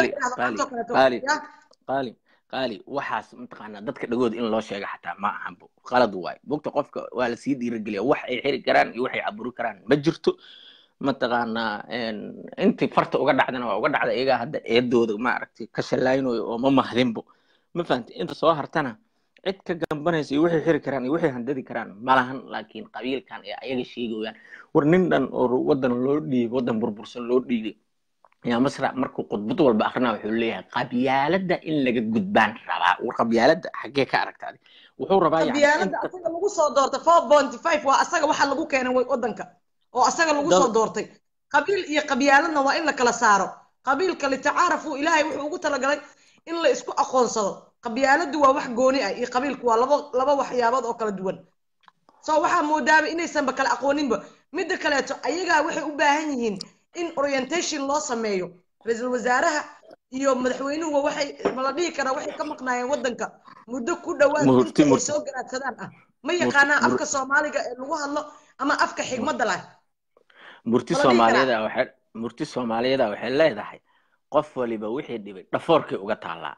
qaali waxaas mataqaanaa dadka dhagooda in loo sheega xataa ma ahanbo qalad waay bogta qofka waa la sii dhiirigeliya wax ay xiri karaan iyo waxay caburi karaan ma jirto mataqaanaa intii farta uga dhacdana waa uga dhacda iyagaa hadda eedooda ma aragtay ka shalaynayo oo ma mahdinbo ma fahamtay inta soo hartana cid ka gambanaysa iyo waxay xiri karaan iyo waxay handadi karaan malahan laakiin qabiilkan ee ayaga sheegayaan war nin dhan oo wadan loo dhiibay wadan burbursan loo dhiibay yaa masra markuu khudbad walba akhrina wuxuu leeyahay qabyaalada in laga gudbaan rabaa war qabyaalada xagee ka aragtaa wuxuu rabaa qabyaalada asaga lagu soo doortay 4.5 waa asaga waxa lagu keenay wadanka oo asaga lagu soo doortay qabiil iyo qabyaaladna waa in la kala saaro qabiilka li tacaarafu ilaahay wuxuu ugu talagalay in la isku aqoonsado qabyaaladu waa wax gooni ah iyo qabiilku waa laba waxyaabood oo kala duwan soo waxa moodaaba inaysan kala aqooninba mid kaleeto ayaga waxay u baahan yihiin in orientation loo sameeyo ra'iisul wasaaraha iyo madaxweynuhu waxay la dhihi karaa waxay ka maqnaayeen wadanka muddo ku dhawaad inta ay soo garaadsadaan ma yaqaanaa afka Soomaaliga ee lagu hadlo ama afka xigmada leh murti Soomaaliyeed waxay leedahay qof waliba wixii dhibay dhafoorkay uga taalaa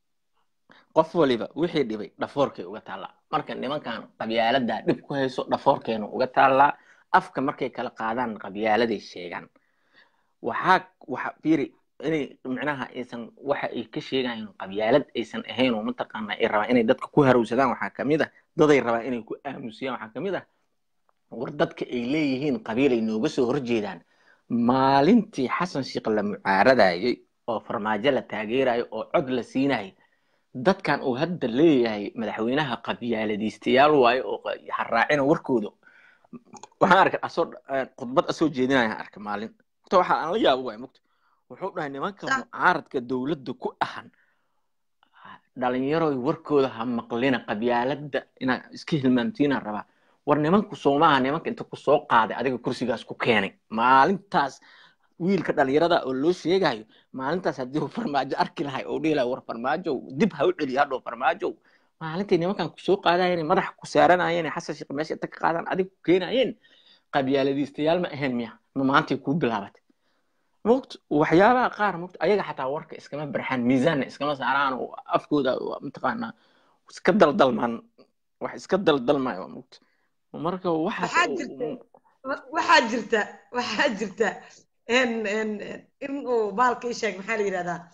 marka nimankan qabyaalada dhib ku hayso dhafoorkeena uga taalaa afka markay kala qaadaan qabyaaladay sheegan waxa fiiri inay macnaha aysan waxa ay ka sheegayaan qabyaalad aysan ahayn oo mataqaana ay rabaan inay dadka ku harowsadaan waxa kamid ah dad ay rabaan inay ku aamusiyaan waxa kamid ah war dadka ay leeyihiin qabiil ay nooga soo horjeedaan maalintii xasan sheekh la mucaaradayay oo farmaajo la taageerayo oo cod la siinayay dadkan uu hadda leeyahay madaxweynaha qabyaaladiistayaal waayo oo haraacina warkooda waxaan arkay khudbad asoo jeedinaya arkay maalin waxa aan la yaabo way mugta wuxuu dhahay nimanka mucaaradka dawladda ku ahan dhalinyaro warkooda ha maqlina qabyaalada ina iska hilmaantiina raba war nimanku Soomaaliya nimanka inta ku soo qaaday adiga kursigaas ku keenay maalintaas wiilka dhalinyarada oo loo sheegayo maalintaas hadii uu farmaajo arki lahay oo dhilaa war farmaajo dib ha u celiyaa dhoo farmaajo maalintii nimankan ku soo qaadayeen madax ku saaranayeen xasan sheekh meesha inta ka qaadan adiga ku keenayeen qabyaaladiistayaal ma ahayn miya ma maanta ku bilaabatay muqt waxyaabaha qaar muqt ayaga xataa warka iskama barxan miisaan iskama saaraan oo afkooda mataqaana iska daldalmaan wax iska daldalmaayo muqt marka waxaa jirta in uu baalka sheeg maxaa la yiraahdaa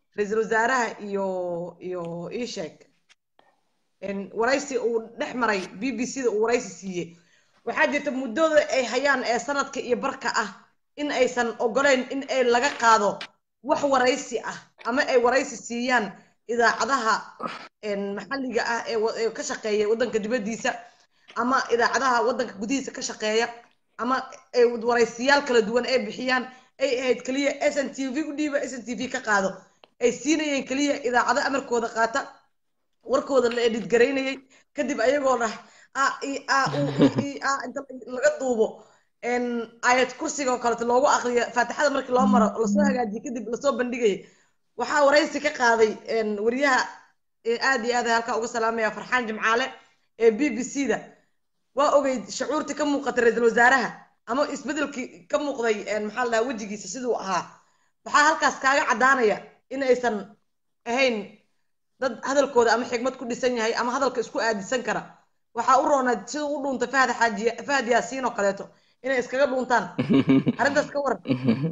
ra-iisul wasaaraha iyo ii sheeg waraysi uu dhex maray BBC-da uu waraysi siiyey waxaa jirta muddooda ay hayaan ee sanadka iyo barka ah in aysan ogoleyn in ay laga qaado wax waraysi ah ama ay waraysi siiyaan idaacadaha maxalliga ah ee ka shaqeeya waddanka dibaddiisa ama idaacadaha waddanka gudihiisa ka shaqeeya ama ay waraysiyaal kala duwan ay bixiyaan ay ahayd kaliya SNTV u dhiiba SNTV ka qaado ay siinayeen kaliya idaacado amarkooda qaata warkooda la edit garaynayay kadib ayagoo dhah inta laga duubo ayad kursiga oo kaleeto loogu aqriyo faatixada markii loo maro lasoo hagaajiyo kadib lasoo bandhigayay waxaa waraysi ka qaaday wariyaha aad iyo aad halkaa uga salaamaya Farxaan Jimcaale ee BBC-da waa ogeyd shucuurtii ka muuqatay ra-iisul wasaaraha ama isbedelkii ka muuqday maxaa la dhahaa wejigiisa siduu ahaa waxaa halkaas kaaga caddaanaya in aysan ahayn dad hadalkooda ama xigmad ku dhisan yahay ama hadalka isku aadisan kara waxaa u roonayd sida u dhuunta Fahad Yaasiin oo kaleeto inay iskaga dhuuntaan arrintaas ka waran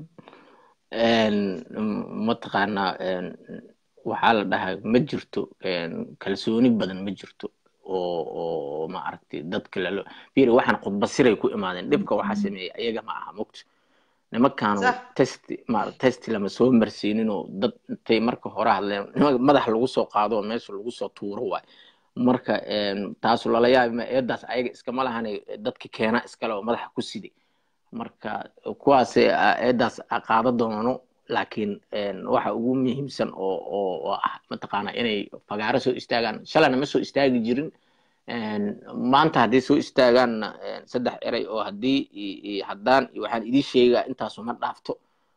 mataqaanaa waxaa la dhahaa ma jirto kalsooni badan ma jirto oo ma aragtay dadka lalo fiiri waxaan khudbasiray ku imaadeen dhibka waxa sameeyay ayaga ma aha mugto nimankaan test lama soo marsiinin oo dad intay marka hore hadleen madax lagu soo qaado meesha lagu soo tuuro waay marka taas lala yaabay eedaas ayaga iskama lahan dadka keena iskale oo madaxa ku siday marka kuwaas eedaas qaado doono laakiin waxa ugu muhiimsan oo ah mataqaana inay fagaaro soo istaagaan shalana ma soo istaagi jirin maanta haddii soo istaagaan saddex eray oo haddaan waxaan idin sheegaa intaasu ma dhaafto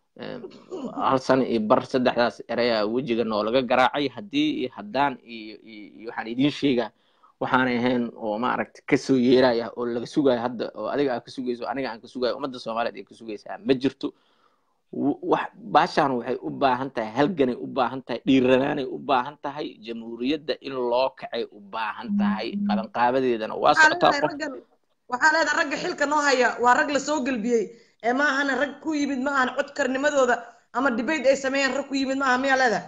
hal sano iyo bar saddexdaas eraya wejiga noo laga garaacay haddaan waxaan idin sheegaa waxaanay ahayn oo ma aragtay kasoo yeeraya oo laga sugayo hadda oo adiga aad ka sugayso aniga aan ka sugayo ummadda Soomaaliyeed ay ka sugaysaa ma jirto wax baashaan waxay u baahan tahay halganay u baahan tahay dhiiranaanay u baahan tahay jamhuuriyadda in loo kacay u baahan tahay qabanqaabadeedana waa socotaa waxaa leedahay ragga xilka noo haya waa rag la soo galbiyey ee ma ahana rag ku yimid ma ahan codkarnimadooda ama debate ay sameeyeen rag ku yimid ma aha miyaa leedahay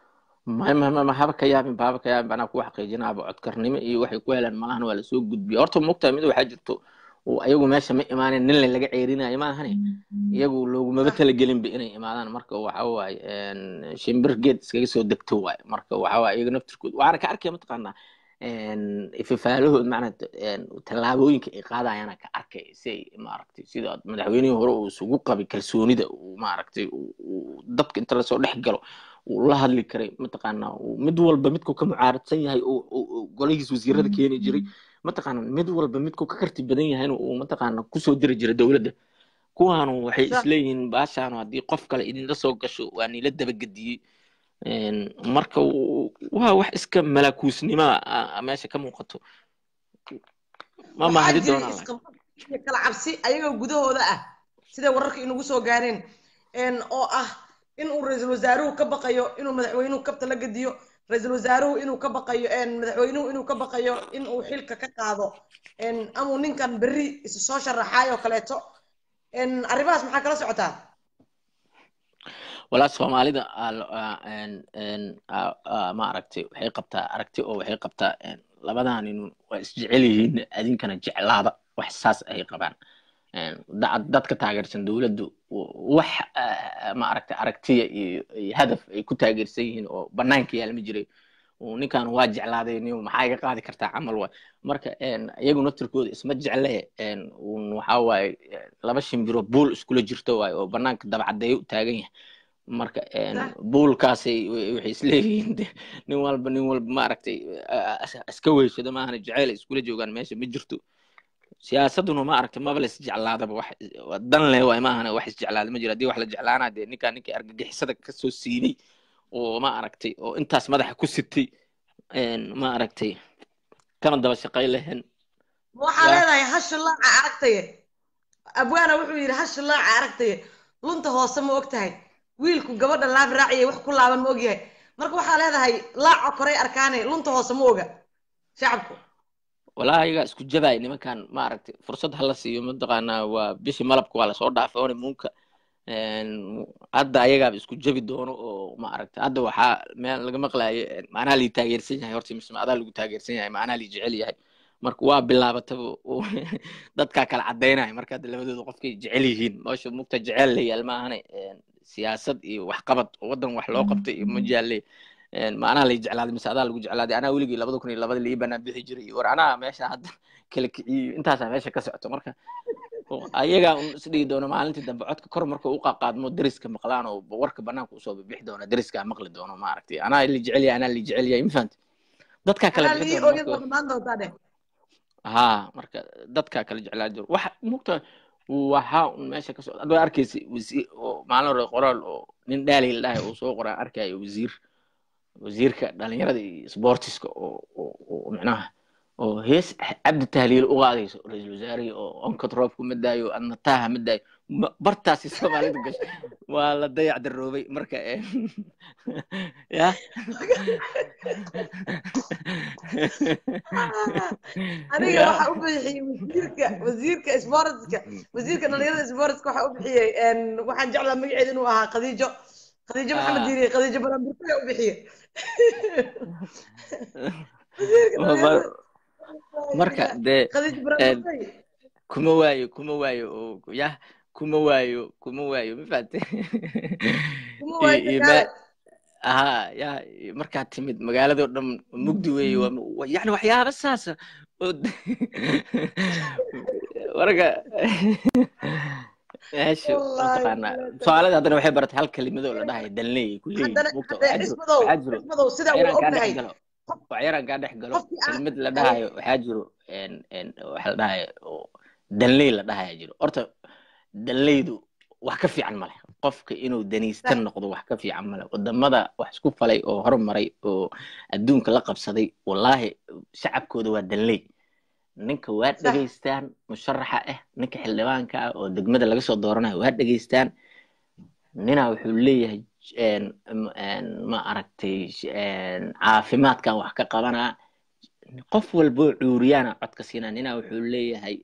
ma haba ka yaabin anaa ku xaqiijinaaba codkarnimo iyo waxay ku helaan malahan waa lasoo gudbiyay horta mugtaa mid waxaa jirto ayagu meesha ma imaanin nin laga ceerinayo ma ahane iyagu loogumaba talagelinba inay imaadaan marka waxa waaye shimbir geed iskaga soo degto waaye marka waxa waaye iyaga naftirkooda waxaana ka arkaya mataqaanaa ifafaalahood macnaa tallaabooyinka ay qaadayana ka arkay si maaragtay sida madaxweynihii hore uu isugu qabay kalsoonida uu maaragtay dadka inta lasoo dhex galo uu la hadli karay mataqaanaa mid walba midkuu ka mucaaradsan yahay oo golihiis wasiirada keeni jiray mataqaanaa mid walba midkuu ka karti badan yahay uu mataqaanaa kusoo diri jiray dowladda kuwaanu waxay isleeyihiin baashaanu haddii qof kale idinla soo gasho waa niila dabagediyey marka waa wax iska malaakuusnima meesha ka muuqato ma mahadi doonaa kala cabsi ayagoo gudahooda ah sida wararka inagu soo gaareen oo ah in uu ra-iisul wasaaruhu ka baqayo inuu madaxweynuhu kabta la gediyo ra-iisul wasaaruhu inuu ka baqayo madaxweynuhu inuu ka baqayo in uu xilka ka qaado amuu ninkan berri isu soo sharaxaayoo kaleeto arrimahaas maxaa kala socotaa walaa Soomaalida ma aragtay waxay qabtaa aragti oo waxay qabtaa labadan inuu waa isjecel yihiin adinkana jeclaada wax saas ay qabaan dadka taageersan dawladdu wax ma aragtay aragtiya iyo hadaf ay ku taageersan yihiin oo banaanka yaal ma jiray ninkan waa jeclaaday inuu maxay ka qaadi kartaa camal waa marka iyagu naftirkooda isma jeclee waxa waaye laba shimbiro buul iskula jirto waaye oo banaanka dabcadeeyo u taagan yahay marka buulkaasay waxay isleeyihiin nin walba ma aragtay iska weeshada maahan jecel iskula joogaan meesha ma jirto siyaasaduna ma aragtay maba la isjeclaadaba wax dan leh waa maahan wax isjeclaad ma jiro hadii wax la jeclaanaa dee ninkii argagixisada ka soo siibay oo ma aragtay oo intaas madaxa ku sitay ma aragtay kana daba shaqay lahayn waxa leedahay hashilaaca aragtay abwaana wuxuu yiri hashilaaca aragtay lunta hoose ma ogtahay wiilku gabadha laab raaciyay wax ku laaban ma ogyahay marka waxa leedahay laaco koray arkaanay lunta hoose ma oga shacabku والله يا اسكو جباي نمكان ما عرفت فرصة هلا سيو مدقنا وبيش ملبك ولا صور ضعف أنا ممكن hadda ayagaaba isku jabi doono oo ma aragtay hadda waxaa meel laga maqlaayo macnaha lii taageersan yahay horta mise adaa lagu taageersan yahay macnaha lii jecel yahay marka waa bilaabataba dadkaa kala cadaynaya marka hadda labadooda qofkay jecel yihiin meesha mugta jecel layaal maahane siyaasad iyo waxqabad oo waddan wax loo qabtay iyo majaalle macnaha lay jeclaaday mise adaa lagu jeclaaday anaa weligii 2002 lii banaan bixi jiray war anaa meesha hadda kala kiciyo intaasaa meesha ka socoto marka ayagaa un isdhigi doono maalintii dambe codka kor marka u qaadmo dariska maqlaan oo warka banaanka usoo bixi doona dariska maqli doono ma aragtay anaa li jecel yahay anaa li jecel yahay ma fahanti dadkaa kala bixi doona ha marka dadkaa kala jeclaa jiro waxa mugta waxa un meesha ka socda adoo arkaysi wasiir oo maalin hore qoraal oo nin dhaali la dhahay oo soo qoraa arkayo wasiirka dhalinyarada iyo sportiska oo macnaha oo hees cabdi tahliil u qaadayso ra'iisul wasaare oo onka drop ku midaayo adna taaha midaayo bartaasi Soomaalidu gashay waa la dayac daroobay marka ya aniga waxa u bixiyay wasiirka sportska wasiirka dhalinyarada sportska waxa u bixiyay waxaan jeclaa magaceeda inuu ahaa Khadiijo maxamed diiri Khadiijo baranburka u bixiyay marka de kuma waayo oo ya kuma waayo ma faate aha ya marka timid magaalada dhan mugdi weeyo yani waxyaabo saasa marka ايش تقانا سؤالات هذا waxay baratay hal kalimado la dhahay dalnay kulli mugto ajro sida uu ognahay waxyaraan ka dhex galo kelmad la dhahayo waxa jiro waxa la dhahayo dalnay la dhahayo jiro horta dalnaydu wax ka fiican ma leh qofka inuu daniistan noqdo wax ka fiican ma leh wadamada wax isku falay oo horumaray oo adduunka la qabsaday wallahi shacabkooda waa dalnay ninka waa dhageystaan musharaxa ninka xildhibaanka oo degmada laga soo dooranayo waa dhageystaan nina wuxuu leeyahay ma aragtay caafimaadkan wax ka qabanaa qof walbo cuuriyana codka siina nina wuxuu leeyahay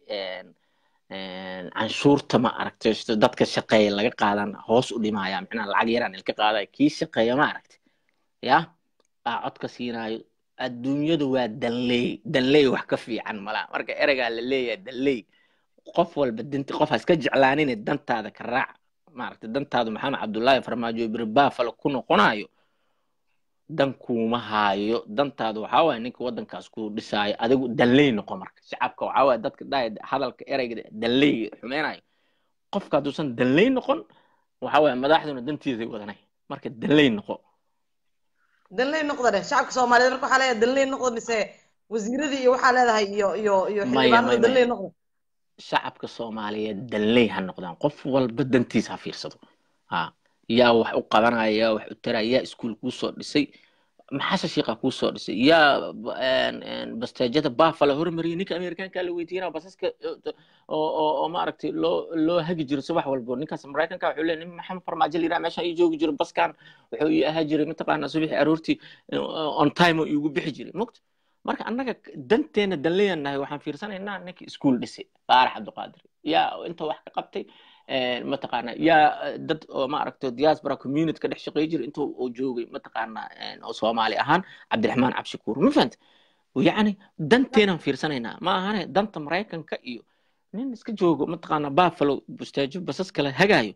canshuurta ma aragtay dadka shaqeeya laga qaadan hoos u dhimaya macnaha lacag yaraan ilka qaaday kii shaqeeya ma aragtay ya codka siinayo adduunyadu waa danley wax ka fiican mala marka erayga la leeyahay danley qof walba dinti qof iska jeclaanina dantaada ka raac ma aragtay dantaadu maxamed cabdullaahi farmaajo birba fal ku noqonayo dan kuma haayo dantaadu waxa waay ninka wadankaas ku dhisaayo adigu danley noqo marka shacabka waxa waay dadka hadalka erayga danley xumeenayo qofka duusan danley noqon waxa waay madaxduna dantiisa wadanay marka danley noqo danley noqda shacabka Soomaaliyeed marka waxa leeyahay danley noqda mise wasiiradii iyo waxa leedahay iyo xildhibaanada danley noqda shacabka Soomaaliyeed danley ha noqdaan qof walba dantiisa ha fiirsado yaa wax u qabanaya wax u taraya iskuul ku soo dhisay maxaa shiiqa ku soo dhisay yaa basteejada Buffalo hormariyay ninka Amerikaanka la weydiinaa basaska oo ma aragtay loo hagi jiro subax walba ninkaas Mareykanka wuxuu leeyahay maxamed farmaajo liira meesha ay joogi jiro baskan wuxuu ahaa jiray mataqaana subax aroortii on time oo igu bixi jiray muqt marka annaga danteena danleeyanahay waxaan fiirsanaynaa ninka iskuul dhisay Faarax Cabdiqaadir yaa inta wax ka qabtay mataqaana yaa dad oo ma aragto diaspora community ka dhex shaqeey jir inta uu joogay mataqaana oo Soomaali ahaan Cabdiraxmaan Cabshakuur ma fahant yani danteena fiirsanaynaa ma ahane danta Mareykanka iyo nin iska joogo mataqaana Buffalo bustaajo basas kala hagaayo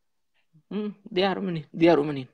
diyaar umani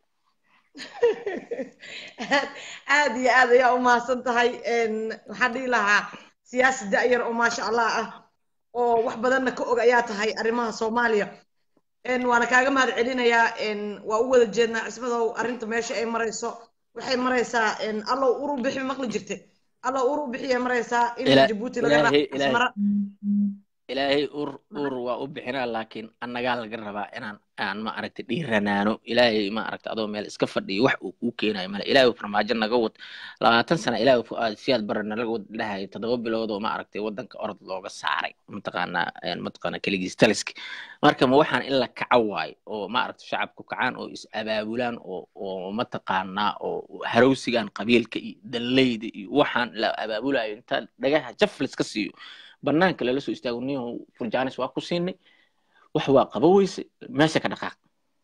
aad iyo aad ayaa u mahadsan tahay waxaan dhihi lahaa siyaasada yar oo maasha Allah ah oo wax badanna ka og ayaa tahay arrimaha Soomaaliya waana kaaga mahad celinayaa waa u wada jeednaa cismadow arrinta meesha ay marayso waxay maraysaa allow uru bixi maqli jirte allow uru bixi maraysaa in Djibouti laga raaco ilaahay ur waa u bixinaa laakiin annaga laga rabaa inaan ma aragtay dhiiranaano ilaahay ma aragtay adoo meel iska fadhiyo wax uu ku keenayo mala ilaahay farmaajo naga wad 20 sano ilaahay fuaad siyaad barana laga wad dhahay 7 bilood oo ma aragtay wadanka orod looga saaray mataqaana kaligiis taliski marka ma waxaan in la kaco waay oo ma aragtay shacabku kacaan oo is abaabulaan oo mataqaana oo harowsigan qabiilka iyo daleyda iyo waxaan la abaabulayo inta dhagaha jaflis ka siiyo banaanka la soo istaagniyo furjaanis waa ku siinay wax waa qabo weyse meesha ka dhaqaaq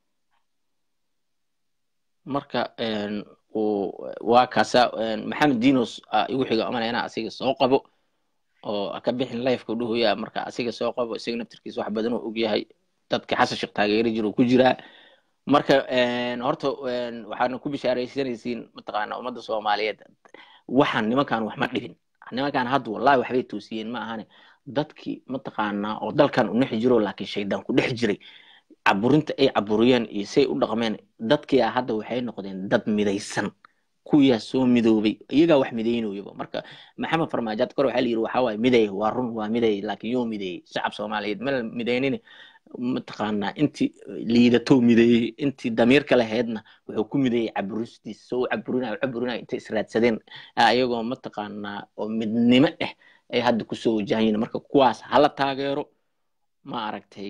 marka waa kaasa maxamed dinos igu xiga amanayna asiga soo qabo oo ka bixin life ka dhuhaya marka asiga soo qabo isaga naftirkiisa wax badan oo og yahay dadka xasan sheekh taageeri jiro ku jira marka horta waxaan ku bishaaraysanaysiin mataqaana ummadda Soomaaliyeed waxaan nimankan wax ma dhibin nimankan hadda wallahi waxbay toosiyeen ma ahane dadkii mataqaana oo dalkan u nixi jiro laakiin shaydaan ku dhex jiray caburinta ay caburiyeen iyo say u dhaqmeen dadkii hadda waxay noqdeen dad midaysan kuya soo midoobay iyaga wax mideynooyaba marka maxamed farmaajo kor waxa la yiri waxa way miday waa run waa miday laakiin yoo miday shacab Soomaaliyeed meel mideynina mataqaana intii liidato miday intii damiirka lahaydna wuxuu ku miday caburistiis soo caburina inta israadsadeen ayagoo mataqaana oo midnimo ay hadda ku soo wajahayn marka kuwaas hala taageero ma aragtay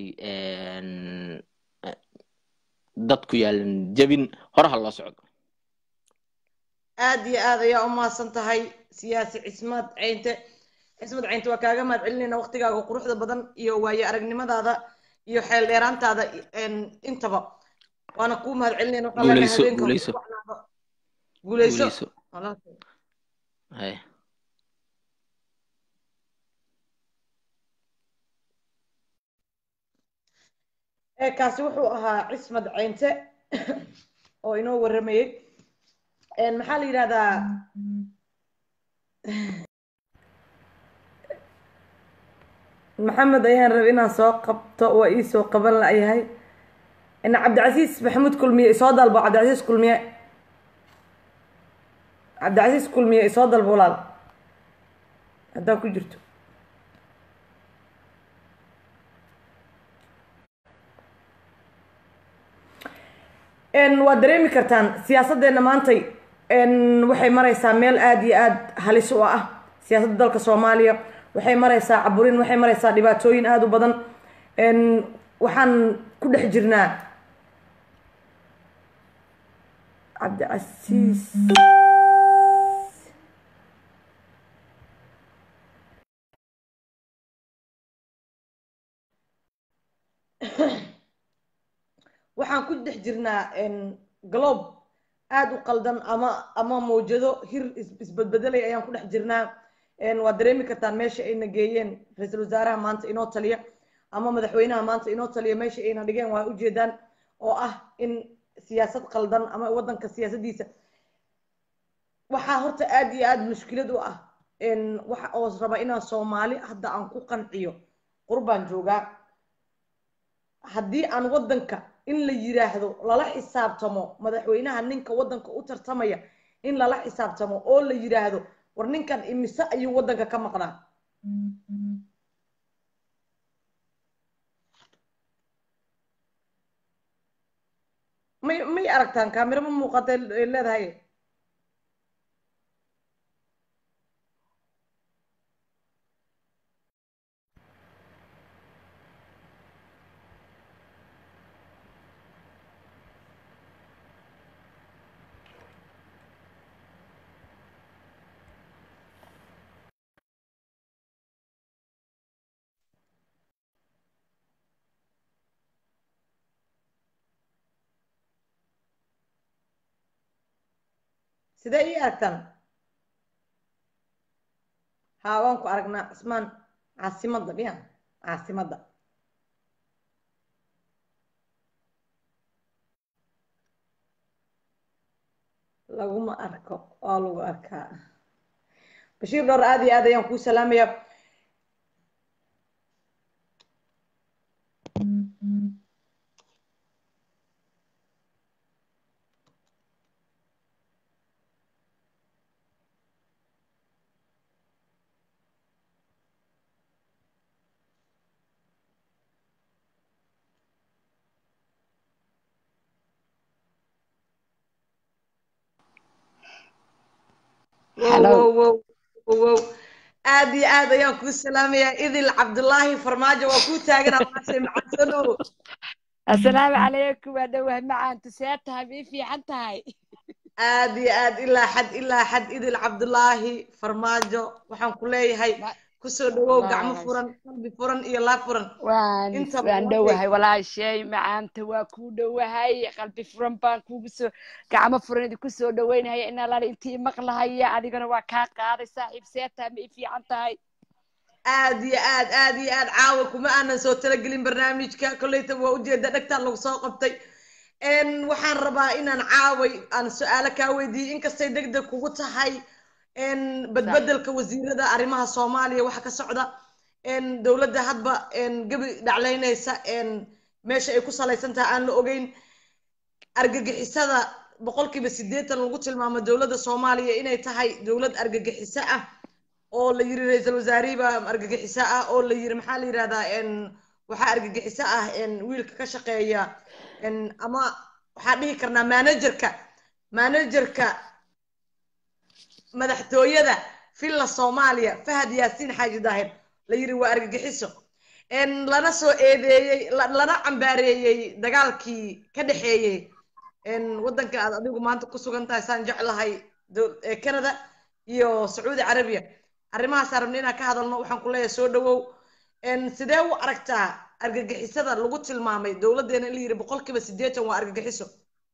dadku yaalan jabin horaha loo socdo aad iyo aad ayaa u mahadsan tahay siyaasi cismad caynte waa kaaga mahad celinayna waqtigaaga quruxda badan iyo waayo aragnimadaada iyo xeel dheeraantaada intaba waana kuu mahad celinayna guuleyso kaasi wuxuu ahaa cismad caynte oo inoo waramayay maxaa la yiraahdaa maxamed ayaan rabay inaan soo qabto waa ii soo qaban la'yahay in cabdicasiis maxamuud kulmiye isoo dalbo cabdicasiis kulmiye isoo dalbo walaal haddaa ku jirto waad dareemi kartaan siyaasaddeena maantay waxay maraysaa meel aad iyo aad halis u ah siyaasadda dalka Soomaaliya waxay maraysaa caburin waxay maraysaa dhibaatooyin aad u badan waxaan ku dhex jirnaa cabdicasiis waxaan ku dhex jirnaa glob aad u qaldan ama mawjado hir isbedbedelay ayaan ku dhex jirnaa waad dareemi kartaan meesha ayna geeyeen ra'iisul wasaaraha maanta inoo taliya ama madaxweynaha maanta inoo taliya meesha ayna dhigeen waa ujeedaan oo ah in siyaasad qaldan ama waddanka siyaasaddiisa waxaa horta aad iyo aad mushkilad u ah waxa oo raba inaan Soomaali hadda aan ku qanciyo qurbaan joogaa haddii aan waddanka in la yiraahdo lala xisaabtamo madaxweynaha ninka waddanka u tartamaya in lala xisaabtamo oo la yiraahdo war ninkan imise ayuu waddanka ka maqnaa may aragtaan kaamira ma muuqatay leedahay sidee ii aragtaan haa waan ku aragnaa cismaan caasimadda miya caasimadda laguma arko waa lagu arkaa bashiir dhowr aad iyo aad ayaan kuu salaamayaa wow aad iyo aad ayaan kuu salaamayaa idil cabdullaahi farmaajo waa kuu taagan amaashay macansanow assalaamu calaykum waa dhowah macaantu see tahay bii fiican tahay aad iyo aad ilaa xad idil cabdullaahi farmaajo waxaan ku leeyahay kusoo dhawow gacmo furan qalbi furan iyo laab furan waan dhowahay walaashay macaanta waa kuu dhowahay qalbi furan baan kugu soo gacmo furan idinku soo dhaweynaya in allaale intii maqlahaya adigana waa kaa qaaday saaxiib seetaa ma i fiican tahay aad iyo aad caawa kuma aanan soo talagelin barnaamijka kolleyta waa ujeeda dhagtaan lagu soo qabtay waxaan rabaa inaan caaway aan su-aalo kaa weydiiyey inkastay degdeg kugu tahay badbedelka wasiirada arrimaha Soomaaliya waxa ka socda dawladda hadba gabi dhacleynaysa meesha ay ku salaysan tahay aan la ogeyn argagixisada 80% lagu tilmaamo dawladda Soomaaliya inay tahay dawlad argagixiso ah oo la yiri ra'iisul wasaariba argagixiso ah oo la yiri maxaa la yiraahdaa waxa argagixiso ah wiilka ka shaqeeya ama waxa dhihi karnaa managerka madaxtooyada filla Soomaaliya Fahad Yaasiin Xaaji Daahir la yiri waa argagixiso lana soo eedeeyay lana cambaareeyay dagaalkii ka dhaxeeyay wadanka aad adigu maanta ku sugan tahay saan jeclahay Canada iyo Saudi Arabia arrimahaas rabnayna ka hadalno waxaan ku leeyahay soo dhawow sidee u aragtaa argagixisada lagu tilmaamay dawladeena in la yiri 80% waa argagixiso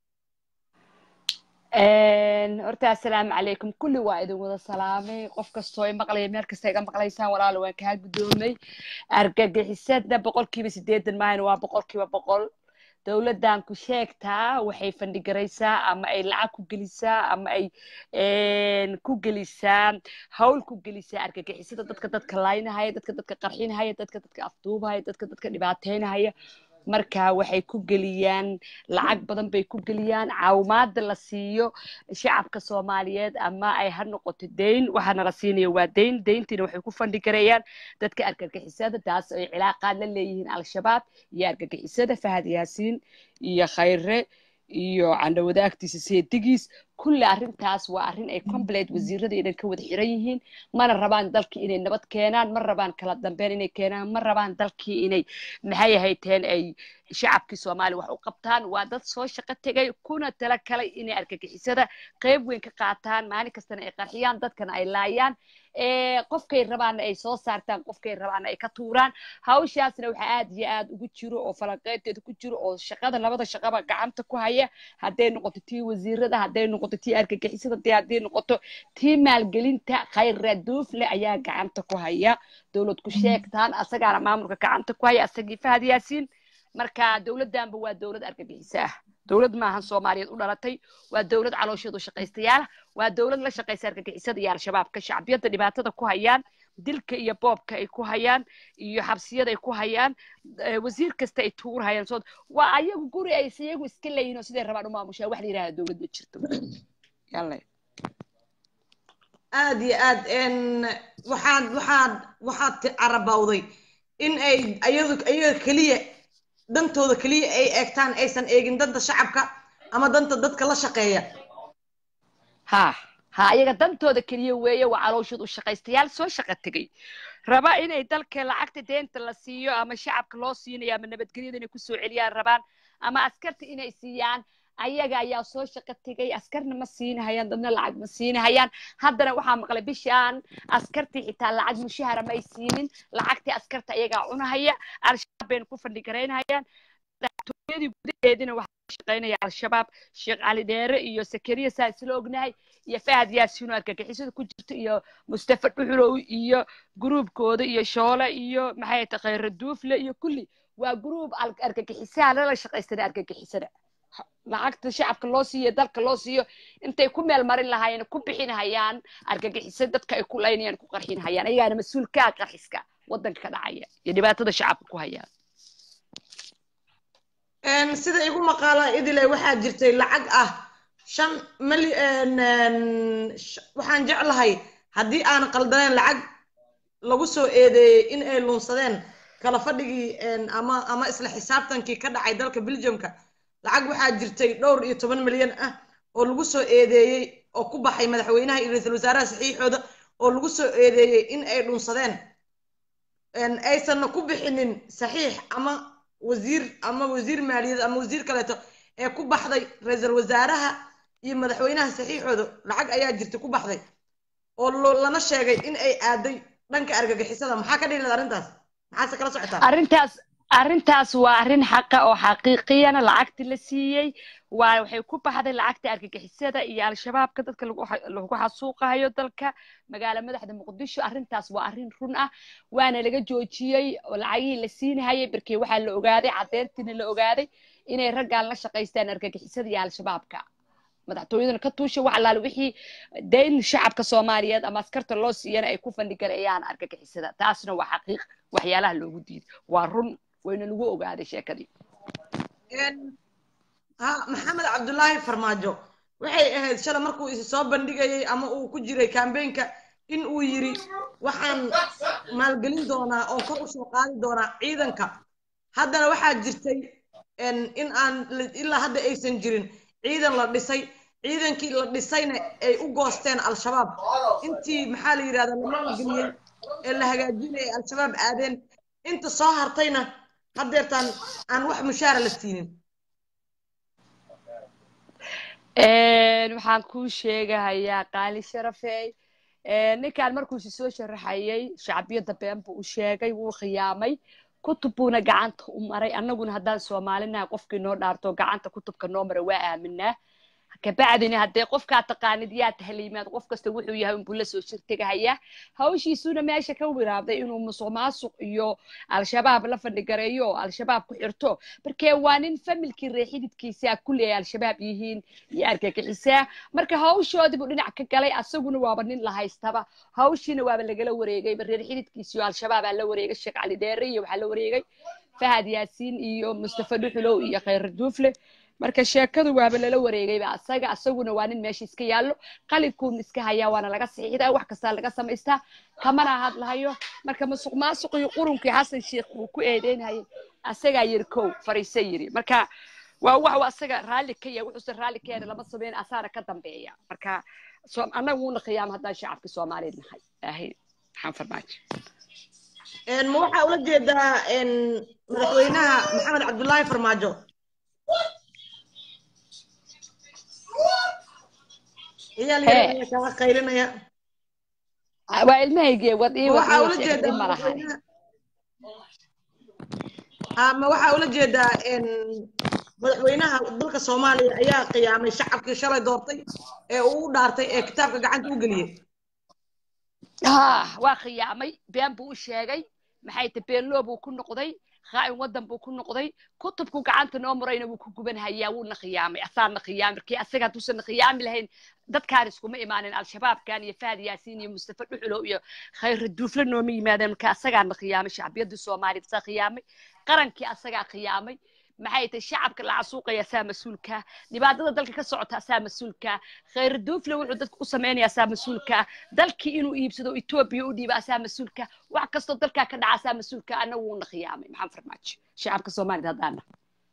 horta assalaamu calaykum kulli waa idin wada salaamay qof kastoo ay maqlaya meel kasta iga maqlaysaan walaalo waan kaa gudoomay argagixisada 80% maahan waa 100% dawladdan ku sheegtaa waxay fandhigaraysaa ama ay lacag ku gelisaa ama ay ku gelisaa hawl ku gelisaa argagixisada dadka laynahaya dadka qarxinahaya dadka afduubahaya dadka dhibaateynahaya marka waxay ku geliyaan lacag badan bay ku geliyaan caawimaada la siiyo shacabka Soomaaliyeed ama ay har noqoto deyn waxaana la siinayo waa deyntiina waxay ku fandhigarayaan dadka argagixisada taas ay cilaaqaad la leeyihiin al-shabaab iyo argagixisada Fahad Yaasiin iyo Khayre iyo candho wadaagtiisa seedigiis kulli arrintaas waa arrin ay complete wasiirada inay ka wada xiran yihiin mana rabaan dalkii inay nabad keenaan ma rabaan kala dambeyn inay keenaan ma rabaan dalkii inay maxay ahayteen ay shacabkii Soomaaliya wax u qabtaan waa dad soo shaqo tagay kuna tala kale inay argagixisada qayb weyn ka qaataan maalin kastana ay qarxiyaan dadkana ay laayaan qofkay rabaan ay soo saartaan qofkay rabaan ay ka tuuraan hawshaasna waxa aad iyo aad ugu jiro oo falanqeynteeda ku jiro oo shaqada labada shaqaba gacanta ku haya haday noqoto tii wasiirada haday noqoto tii argagixisada haday noqoto tii maalgelinta Khayre Duufle ayaa gacanta ku haya dawlad ku sheegtaan asagana maamulka gacanta ku haya asagii Fahad Yaasiin marka dawladdanba waa dawlad argagixiso ah dawlad maahan Soomaaliyeed u dhalatay waa dawlad calooshoodu shaqaystayaal waa dawlad la shaqaysa argagixisada iyo al-shabaabka shacbiyada dhibaatada ku hayaan dilka iyo boobka ay ku hayaan iyo xabsiyada ay ku hayaan wasiir kasta ay tuur hayaan soo waa ayagu guri ay iyagu iska leeyihiin sidoo rabaan u maamushaa wax la yiraahdo dawlad ma jirto yalla aad iyo aad waxaad carabawday in ay ayaga kaliya dantooda kaliya ay eegtaan aysan eegin danta shacabka ama danta dadka la shaqeeya ha ayaga dantooda kaliya weeye waa calooshoodu shaqaystayaal soo shaqo tagay raba inay dalka lacagta deenta la siiyo ama shacabka loo siinayo ama nabadgelyada inay ku soo celiyaan rabaan ama askarta inay siiyaan ayaga ayaa soo shaqo tagay askarna ma siinahayaan dadna lacag ma siinahayaan haddana waxaa maqlay bishaan askartii xitaa lacag mushahara ma ay siinin lacagtii askarta ayagaa cunahaya al-shabaab bayna ku fandhigareynayaan madaxtooyadii gudaheedina waxaa shaqeynaya al-shabaab Sheekh Cali Dheere iyo Sakariya saa isla ognahay iyo Fahad Yaasiin argagixisada ku jirta iyo Mustafa Dhuxulow iyo gruubkooda iyo Shoole iyo maxay tahay Khayre Duufle iyo kulli waa gruub argagixisada la shaqeystada argagixisada lacagta shacabka loo siiyo dalka loo siiyo intay ku meel marin lahaayeen ku bixinayaan argagixisada dadka ay ku laynayaan ku qarxinayaan ayaana mas'uul ka qarxiska wadanka ka dhacaya iyo dhibaatada shacabka ku hayaan sida igu maqaala idilay waxaa jirtay lacag ah 5 milyan waxaan jeclahay haddii aan qaldaneen lacag lagu soo eedeeyay in ay lunsadeen kala fadhigii ama isla xisaabtankii ka dhacay dalka Belgiumka lacag waxaa jirtay dhowr iyo 10 milyan ah oo lagu soo eedeeyay oo ku baxay madaxweynaha iyo ra'iisul wasaaraha saxiixooda oo lagu soo eedeeyay in ay dhunsadeen aysan ku bixinin saxiix ama wasiir maaliyad ama wasiir kaleeto ee ku baxday ra'iisul wasaaraha iyo madaxweynaha saxiixooda lacag ayaa jirtay ku baxday oo lana sheegay in ay aaday dhanka argagixisada maxaa ka dhihi lahayd arrintaas maxaase kala socotaa arrintaas waa arrin xaqa oo xaqiiqiyana lacagti la siiyey waxay ku baxday lacagta argagixisada iyo al-shabaabka dadka lagu xasuuqayo dalka magaala madaxda muqdisho arrintaas waa arrin run ah waana laga joojiyey oo lacagihii la siinahayay barkii waxaa la ogaaday caddeyntiina la ogaaday inay raggaan la shaqaystaan argagixisada iyo al-shabaabka madaxtooyaduna ka tuusha wax allaale wixii dayn shacabka soomaaliyeed ama askarta loo siiyana ay ku fandhigalayaan argagixisada taasna waa xaqiiq waxyaalaha loogu diiday waa run wayna lagu ogaaday sheekadii maxamed cabdullaahi farmaajo waxay ahayd shalay markuu isi soo bandhigayay ama uu ku jiray kambeynka in uu yiri waxaan maalgelin doonaa oo kor usoo qaadi doonaa ciidanka haddana waxaa jirtay in aan ilaa hadda aysan jirin ciidan la dhisay ciidankii la dhisayna ay u goosteen al-shabaab intii maxaa la yidhahdaa la maalgeliyey ee la hagaajinayay al-shabaab aadeen inta soo hartayna haddeertaan aan wax mushaara la siinin waxaan kuu sheegahayaa qaali sharafey ninkaan markuusi soo sharaxayay shacbiyadda been buu u sheegay wuu khiyaamay kutub buuna gacanta u maray annaguna haddaan soomaalinaha qofkii noo dhaarto gacanta kutubka noo maray waa aaminaa kabacdina haddee qofkaa taqaanid yaa tahliimaad qof kasta wuxuu yahay unbuu la soo shirtegahayaa hawshiisuna meesha ka wiraabday inuu musuq maasuq iyo al-shabaab la fadhigareeyo oo al-shabaab ku xirto markee waa nin familkii reexididkiisa kulli ay al-shabaab yihiin iyo argagixisaa marka hawshoodii buu dhinac ka galay asaguna waaba nin la haystaba hawshiina waaba lagala wareegayba reer xididkiisiyo al-shabaabaa la wareegay sheekh cali dheere iyo waxaa la wareegay fahad yaasiin iyo mustafa dhuxulow iyo khayr duufle marka sheekadu waaba lala wareegayba asaguna waa nin meesha iska yaallo qalinkuun iska hayaa waana laga saxiixdaa wax kastaa laga samaystaa kamana hadlahayo marka musuq maasuq iyo qurunkii xasan sheekh uu ku eedeynayay asagaa yiri kow fariisa yiri marka waa wax asaga raalli ka yahay wuxuusan raalli ka yahay lama sameyn asaana ka dambeeya marka annagu wuuna khiyaam haddaan shacabka soomaaliyeed nahay ahay maxaan farmaajo ma waxaa ula jeedaa madaxweynaha maxamed cabdullaahi farmaajo waa ilmahaygee wad ii waxaa ula jeedaa madaxweynaha dalka soomaaliya ayaa qiyaamay shacabkii shalay doortay ee uu u dhaartay ee kitaabka gacanta u geliyey waa khiyaamay been buu u sheegay maxay ta beenloo buu ku noqday خائن ودن بوكون نقضي كتب كوك عنت نمرين بوكون جبن هيا ونخيامي أثار خيام كي أسرع توصل خيام لهين دت كارسكم إيمان الشباب كان يفاد ياسين يمستفد حلو خير الدوفل النومي مادام كأسرع خيام الشعب يد الصومالي بس خيامي قرن كي أسرع خيامي محيط الشعب كل عسوق يا سام مسؤولك نبعد ذلك كسرعة سام مسؤولك خير الدوفل وعدت قسمين يا سام مسؤولك ذلك إنه يبسدوا يتوبي ودي بقى سام مسؤولك وعكست ذلك كان عسام مسؤولك أنا ونخيامي محمد فرماتش شعب كصومالي هذا أنا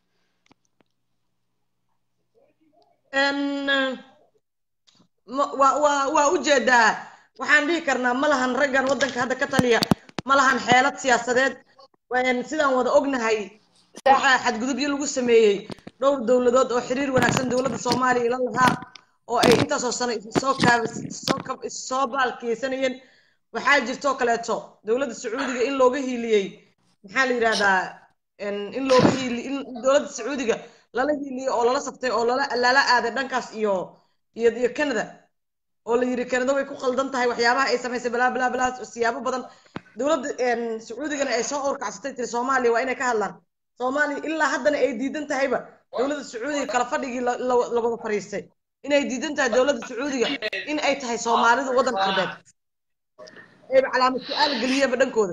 وأوجد waxaan dhihi karnaa malahan raggan wadanka hadda ka taliya malahan xeelad siyaasadeed waan sidaan wada ognahay waxa xadgudubyo lagu sameeyay dhowr dawladood oo xiriir wanaagsan dawladda Soomaaliya la lahaa oo ay inta soo sano soo baalkeysanayeen waxaa jirto kaleeto dawladda Sacuudiga in looga hiiliyay maxaa la yiraahdaa in looga hiiliyay in dawladda Sacuudiga lala hiiliyay oo lala saftay oo lala aaday dhankaas iyo Canada oo la yiri Canada way ku qaldan tahay waxyaabaha ay sameysay bala siyaabo badan dawladda Sacuudigana ay soo orkacsatay tir Soomaaliya waa inay ka hadlaan Soomaaliya ilaa haddana ay diidan tahayba dawladda Sacuudiga kala fadhigii la wada fariistay inay diidan tahay dawladda Sacuudiga in ay tahay Soomaalida wadan qarbeed ay calaamad su'aal galiyaba dhankooda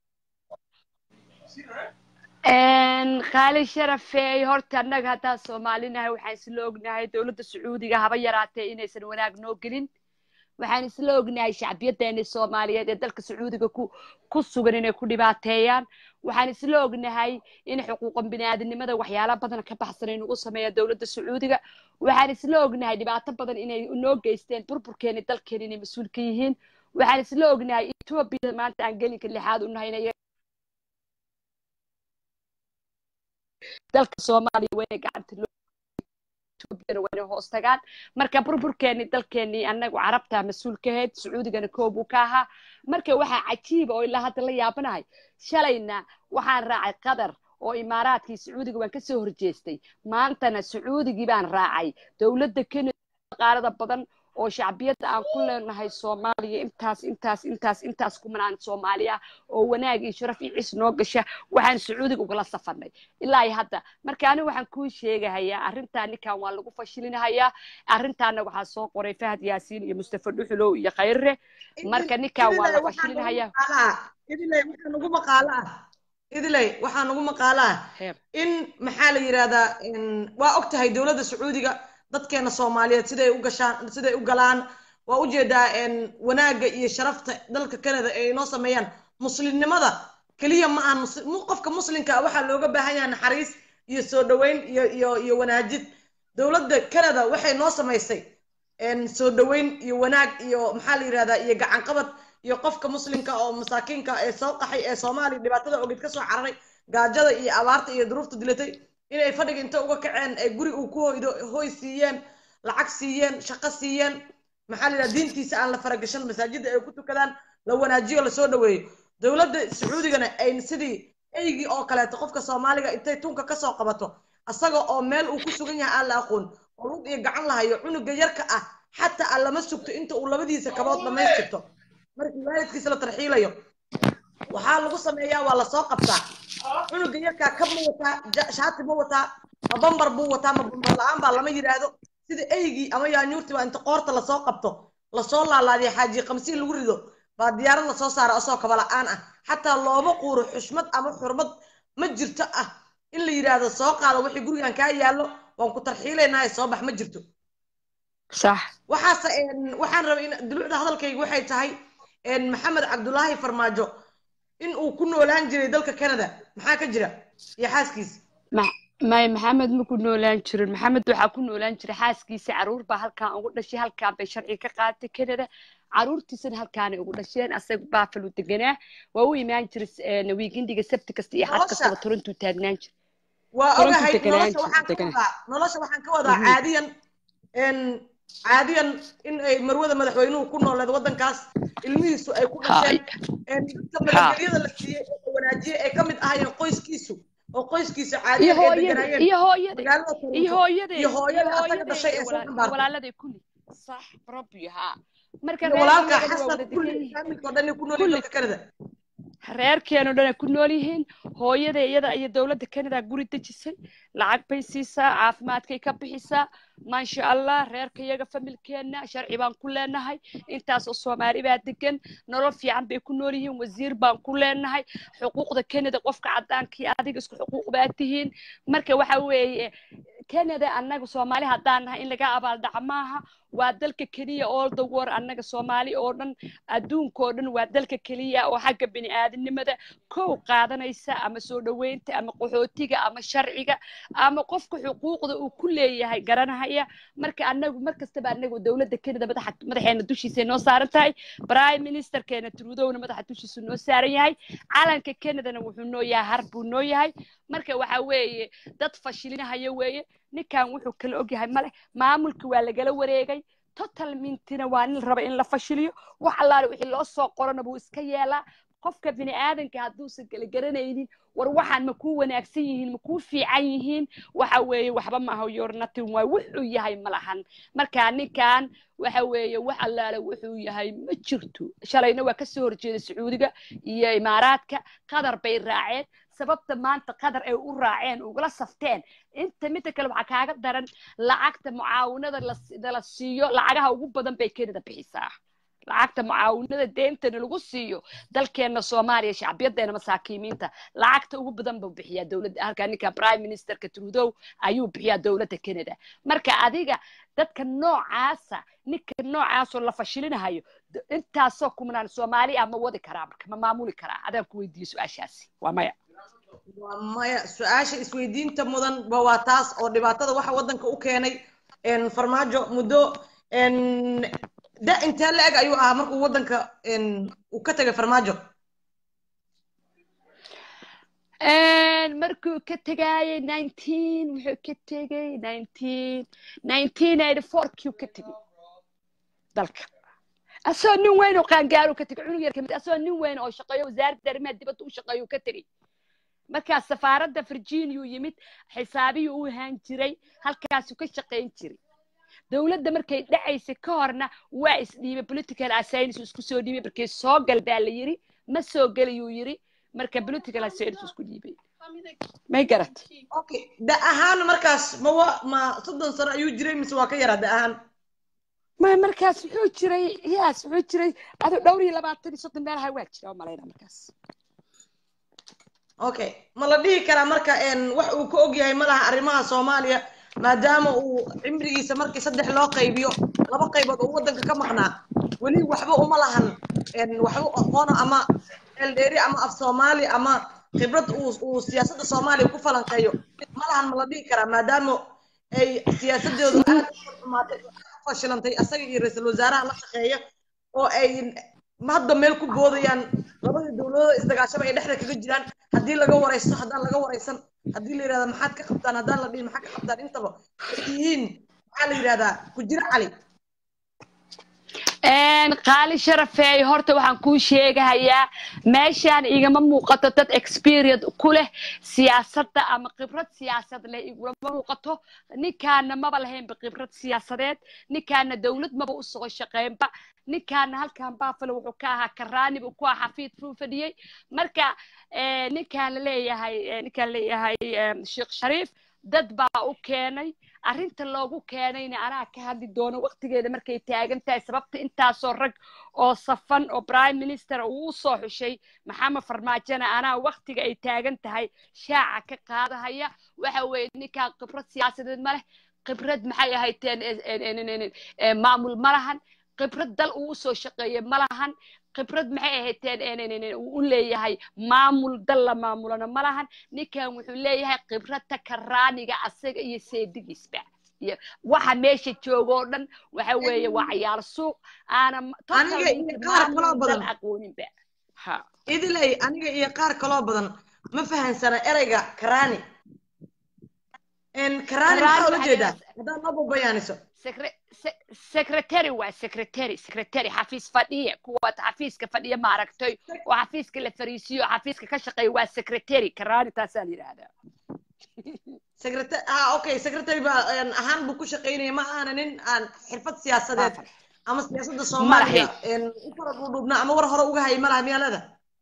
خالي شرفي هرت أنك هذا سومالينا وحين سلوقنا هاي دولة السعودية هبا يراتي إني سنوناق نوقلين وحين سلوقنا هاي شعبية داني الصومالية دالك السعودية كسوغن إني كل باتيان وحين سلوقنا هاي إن حقوق بنادم ماذا وحيالا بدنا كبحثنا وقصة دولة السعودية وحين سلوقنا هاي دبعت بدنا إني نوقع يستين بربر كان دالك إني مسؤول كيهين وحين سلوقنا هاي توبي ما أنت عنقلك اللي حاد إنه dalka Soomaaliya way gacanta Ethiopiana waa inay hoos tagaan marka burburkeeni dalkeeni anagu carabta mas-uul ka ahayd sacuudigana koob uu ka ahaa marka waxaa cajiiba oo ilaa hadda la yaabanahay shalayna waxaan raacay qatar oo imaaraadkii sacuudiga waan kasoo horjeestay maantana sacuudigii baan raacay dowladda Kenya qaarada badan oo shacbiyada aan ku leenahay Soomaaliya intaas kumanaan Soomaaliya oo wanaag iyo sharaf iyo cis noo gasha waxaan sacuudiga ugala safarnay ilaa hadda marka anigu waxaan ku sheegayaa arrintan ninkan waa lagu fashilinayaa arrintaana waxaa soo qoray Fahad Yaasiin iyo Mustafa Dhuxulow iyo Khayre marka ninkan waa la fashilinayaa idilay waxaan ugu maqaalaa in maxaa la yiraahdaa waa ogtahay dawladda Sacuudiga dadkeena Soomaaliyeed siday u galaan waa u jeedaa wanaaga iyo sharafta dalka Canada ay noo sameeyaan muslimnimada kaliya ma aan qofka muslimka waxa looga baahan yahay naxariis iyo soo dhaweyn iyo wanaajid dawladda Canada waxay noo sameysay soo dhaweyn iyo wanaag iyo maxaa la yiraahdaa iyo gacan qabad iyo qofka muslimka oo masaakiinka ee soo qaxay ee Soomaaliya dhibaatada ogid ka soo cararay gaajada iyo abaarta iyo duruufta dilatay inay fadhiga inta uga kaceen ay guri uu ku hooy siiyeen lacag siiyeen shaqo siiyeen maxaa la yiraahdaa diintiisa aan la faragashan masaajida ay ku tukadaan la wanaajiyo la soo dhaweeyo dawladda Sacuudigana ay sidii eygii oo kale qofka Soomaaliga intay tunka ka soo qabato asaga oo meel uu ku sugan yahay aan la aqoon oo lug iyo gacan lahayo cunuga yarka ah xataa aan lama sugto inta uu labadiisa kabood dhamaystirto markii waalidkiisa la tarxiilayo waxaa lagu sameeyaa waa la soo qabtaa cunuga yarka ka muuqata shaati buu wataa bambar buu wataa ma bambar la'aan baa lama yiraahdo sida eygii ama yaanyuurti waa inta qoorta la soo qabto la soo laalaadiyo xaaji qamsiin lagu rido baa diyaarad la soo saara asoo kaba la'aan ah xataa looma quuro xushmad ama xurmad ma jirto ah in la yiraahdo soo qaado wixii gurigan ka yaalo waan ku tarxiileynaa soo bax ma jirto صح waxaan rabaa in dulucda hadalkayga waxay tahay maxamed cabdullaahi farmaajo in uu ku noolaan jiray dalka Canada maxaa ka jira iyo xaaskiisa ما محمد ما كنا نولان جرين محمد waxaa ku noolaan jiray xaaskiisa caruur baa halkaan ugu dhashay halkaan bay sharci ka qaadatay Canada caruurtiisana halkaan ay ugu dhasheen asag baa falu deganaa waa uu imaan jiray weekendiga sabti kasta iyo xad kasta Toronto taagnaan jiray waa ogahay nolosha waxaan ka wadaa caadiyan in ay marwada madaxweynuhu ku nooleed wadankaas ilmihiisu ay ku dhasheen dadka madaxweynaha la siiyay oo wanaajiyay ay kamid ahaayeen qoyskiisu oo qoyskiisa caadiyan ay deganayeen iyo hooyada asaga dhashay ee soo xambaartay walaalada kulli صح rabbi ha marka walaalka xasan kulli familka dhan ku nool dalka Canada reerkeenu dhan ku nool yihiin hooyada iyada iyo dawladda Canada guri dajisay lacag bay siisaa caafimaadkay ka bixisaa ma sha Allah reerka iyaga familkeena sharci baan ku leenahay intaas oo Soomaali baa degan nolol fiican bay ku nool yihiin wasiir baan ku leenahay xuquuqda Canada qofka cadaanka adiga isku xuquuq baa tihiin marka waxa weeye Canada annaga Soomaali hadaan nahay in laga abaal dhacmaaha waa dalka kaliya all the war annaga Soomaali oo dhan adduunka oo dhan waa dalka kaliya oo xagga bini aadamnimada koow qaadanaysa ama soo dhaweynta ama qaxootiga ama sharciga ama qofka xuquuqda uu ku leeyahay garanaya marka annagu markastaba annagu dawladda Canada madaxeena dushiisa noo saaran tahay prime minister keena Trudeau-na madaxa dushiisa noo saaran yahay calanka Canada-na wuxuu noo yahay harbu noo yahay marka waxa weeye dad fashilinayo weeye ninkan wuxuu kala ogyahay male maamulka waa lagala wareegay total mintina waa in raba in la fashiliyo wax allaale wixii loo soo qorana buu iska yeelaa qofka bini aadanka hadduu si kala garanaynin war waxaan ma ku wanaagsan yihiin ma ku fiican yihiin waxa weeye waxba ma aha yornatin waa wuxuu yahay malahan marka ninkan waxa weeye wax allaale wuxuu yahay ma jirto shalayna waa ka soo horjeeday Sacuudiga iyo Imaaraadka Qatar bay raaceen sababta maanta Qatar ay u raaceen ugala safteen inta mid kale waxa kaaga daran lacagta mucaawanada la siiyo lacagaha ugu badan bay Canada bixisaa lacagta mucaawanada deentana lagu siiyo dalkeena Soomaaliya shacbiyadeena masaakiimiinta lacagta ugu badan buu bixiyaa dawladda halka ninka prime ministerka Trudeau ayuu bixiyaa dawladda Canada marka adiga dadka noocaasa ninka noocaas oo la fashilinayo intaasoo kumanaan Soomaali ama wadi karaa marka ma maamuli karaa adaan ku weydiiyo su'aashaasi waa maya su'aasha isweydiinta mudan waa taas oo dhibaatada waxa wadanka u keenay farmaajo muddo da inta la eg ayuu ahaa markuu wadanka uu ka tagay farmaajo markuu ka tagaayay 19 wuxuu ka tegay 1984 kii ka tegay dalka asoo nin weyn oo qaangaaro ka tegay cunug yar kamid asoo nin weyn oo shaqeeyo wasaaradda arrimaha dibadda u shaqeeyo ka tegay markaas safaaradda Virginia yimid xisaabiyo uu ahaan jiray halkaas uu ka shaqeyn jiray dawladda markay dhacaysay ka horna waa isdhiibay political science isku soo dhiibay markay soo galbaa la yiri ma soo galiyuu yiri marka political science isku dhiibay may garat okay da ahaan markaas ma 30 sano ayuu jiray mise waa ka yaraa da ahaan ما مركز حجري ياس حجري هذا دوري لبعتني صوت النار واجري ومالينا مركز اوكي ما لا دي كرا marka wax uu ka og yahay malaha arimaha Soomaaliya maadaama uu cimrigiisa markii saddex loo qaybiyo laba qaybood oo wadanka ka maqnaa wali waxba uma lahan waxba aqoon ama elderi ama af Soomaali ama khibrad uu siyaasadda Soomaaliya ku falanqeeyo malahan ma la dhigi karaa maadaama ay siyaasadoodu aad u xumaatay fashilantay asaga iyo ra'iisul wasaaraha la shaqeeya oo ay hadda meel ku boodayaan labada dawladood isdagaashaba ay dhexda kaga jiraan haddii laga wareysto haddaan laga wareysan haddii la yiraahdo maxaad ka qabtaan haddaan la dhihin maxaad ka qabtaan intaba yihiin maxaa la yiraahdaa ku jira cali qaali sharafay horta waxaan ku sheegayaa meeshaan igama muuqato dad experience ku leh siyaasadda ama khibrad siyaasad leh igama muuqato ninkaana maba lahayn khibrad siyaasadeed ninkaana dawlad maba u soo shaqeynba ninkaana halkan baafalo wuxuu ka ahaa karaani buu ku ahaa xafiid fuu fadhiyay marka ninkaan leeyahay Sheekh Shariif dad baa u keenay arrinta loogu keenayna anaa ka hadli doono waqtigeeda markay taagan tahay sababta intaasoo rag oo safan oo prime minister uu soo xushay maxamed farmaajana anaa waqtiga ay taagan tahay shaaca ka qaadahaya waxa weeye ninkaan khibrad siyaasadeed ma leh khibrad maxay ahaydeen maamul ma lahan khibrad dal uu soo shaqeeyay ma lahan khibrad maxay ahaydeen uu leeyahay maamul dal la maamulana ma lahan ninkan wuxuu leeyahay khibrad karaaniga asaga iyo seedigiisba waxa meesha joogo dhan waxa weeye waa ciyaar suuq ana aniga iyo qaar kale badan aqooninba ha idilay aniga iyo qaar kale badan ma fahansana erayga karaani karaani waxa la jeedaa hadaan laba bayaaniso secretary حفيز فديه قوات حفيز كفديه ما عرفتي وحفيز كله فريسيو حفيز كشقي وسكرتيري كراني تاسالي هذا secretary اوكي secretary با ahaan buu ku shaqeynay ma aanan xirfad siyaasadeed ama siyaasadda Soomaaliya u fara dhubna ama war hore uga hay malaha miyalada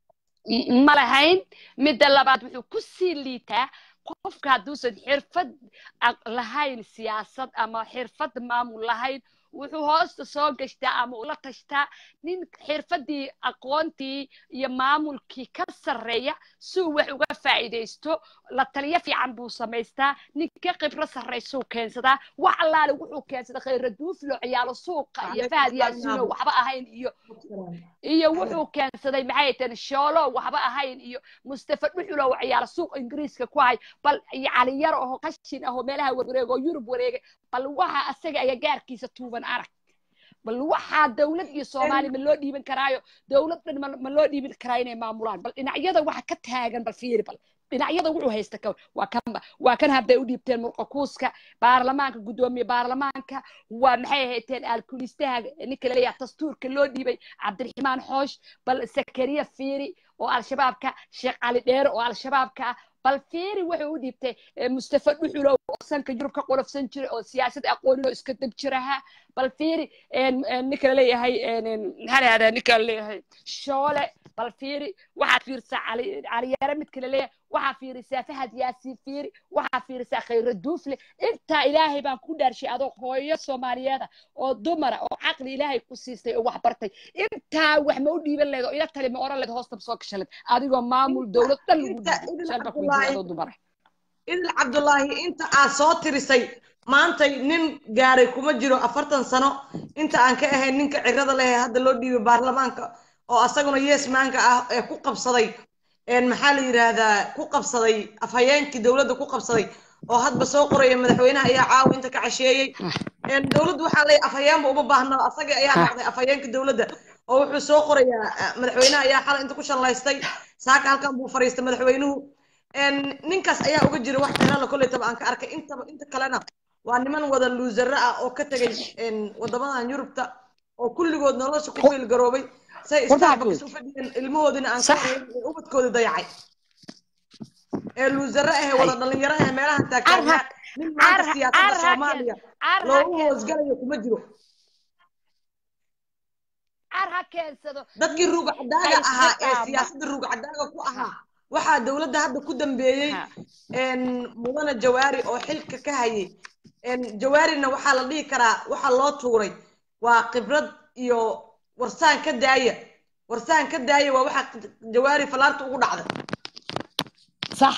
malahayn midda labaad wuxuu ku sii liitaa qofka haduusan xirfad lahayn siyaasad ama xirfad maamul lahayn wuxuu hoosta soo gashtaa ama ula tashtaa nin xirfadii aqoontii iyo maamulkii ka sareeya si wax uga faa'iideysto la taliya fiican buu samaystaa ninka khibrad sareyso keensadaa wax allaale wuxuu keensadaa khayr duuf loo ciyaalo suuqa iyo faadiyasino waxba ahayn iyo wuxuu keensaday maxay tahay shoolo waxba ahayn iyo Mustafa dhuxulo oo ciyaalo suuq Ingiriiska ku hay bal cali yar oo qashin ah oo meelaha wareego Yurub wareega bal waxa asaga ay gaarkiisa tuuban arag bal waxa dawlad iyo Soomaali ma loo dhiiban karaayo dawlad dhan ma loo dhiiban karaa inay maamulaan bal dhinacyada waxa ka taagan bal fiiri bal dhinacyada wuxuu haysta ka waa kan hadda u dhiibteen murqa kuuska baarlamaanka gudoomiye baarlamaanka waa maxay ahaydeen alkulistaha ninka leeyahay dastuurka loo dhiibay Cabdiraxmaan Xoosh bal Sakariya fiiri oo al-shabaabka Sheekh Ali Dheer oo al-shabaabka bal fiiri wuxuu u dhiibtay Mustafa dhuxulo oo sanka Yurub ka qolofsan jiray oo siyaasad aqoon oo iska dab jiraha bal fiiri ninka leeyahay hada ninka leeyahay shoole bal fiiri waxa fiirsa cali yara mid kale leeyahay waxa fiirisa Fahad Yaasiin fiiri waxa fiirisa khayr duufle inta ilaahay baan ku dhaarshay adoo hooyo Soomaaliyeed oo dumar oo aqli ilaahay ku siistay oo wax bartay inta wax ma u dhiiban leedo ila tali ma oran leedo hoosta soo gashalad adigoo maamul dawlad dhan lagu dhiibay dumar idil Cabdullaahi inta aad soo tirisay maanta nin gaaray kuma jiro 40 sano inta aan ka ahayn ninka cirada leh hadda loo dhiibay baarlamaanka oo asaguna yeesmaanka ah ee ku qabsaday maxaa la yiraahdaa ku qabsaday afhayeenkii dawladda ku qabsaday oo hadba soo qoraya madaxweynaha ayaa caaw inta ka casheeyay dawladdu waxa la afhayeenba uma baahna asaga ayaa noqday afhayeenkii dawladda oo wuxuu soo qorayaa madaxweynaha ayaa xal inta ku shalaystay saaka halkan buu fariistay madaxweynuhu ninkaas ayaa uga jira wax xeelala kulay taba aan ka arkay inta kalena waa niman wada luusara ah oo ka tagay wadamadan Yurubta oo kulligood nolosha ku feel garoobay say Starbucks u fadhiyeen ilmahoodina aan ka reebay ubadkooda dayacay luusara ah wada dhalinyaro ah meelaha taagtaagnaa nin maanta siyaasadda Soomaaliya loo hoosgalayo kuma jiro dadkii ruuga cadaaga ahaa ee siyaasadda ruuga cadaaga ku ahaa waxaa dawladda hadda ku dambeeyay mudane Jawaari oo xilka ka hayay Jawaarina waxaa la dhihi karaa waxa loo tuuray waa khibrad iyo warsaan ka daaya waa waxa Jawaari falaarta ugu dhacday صح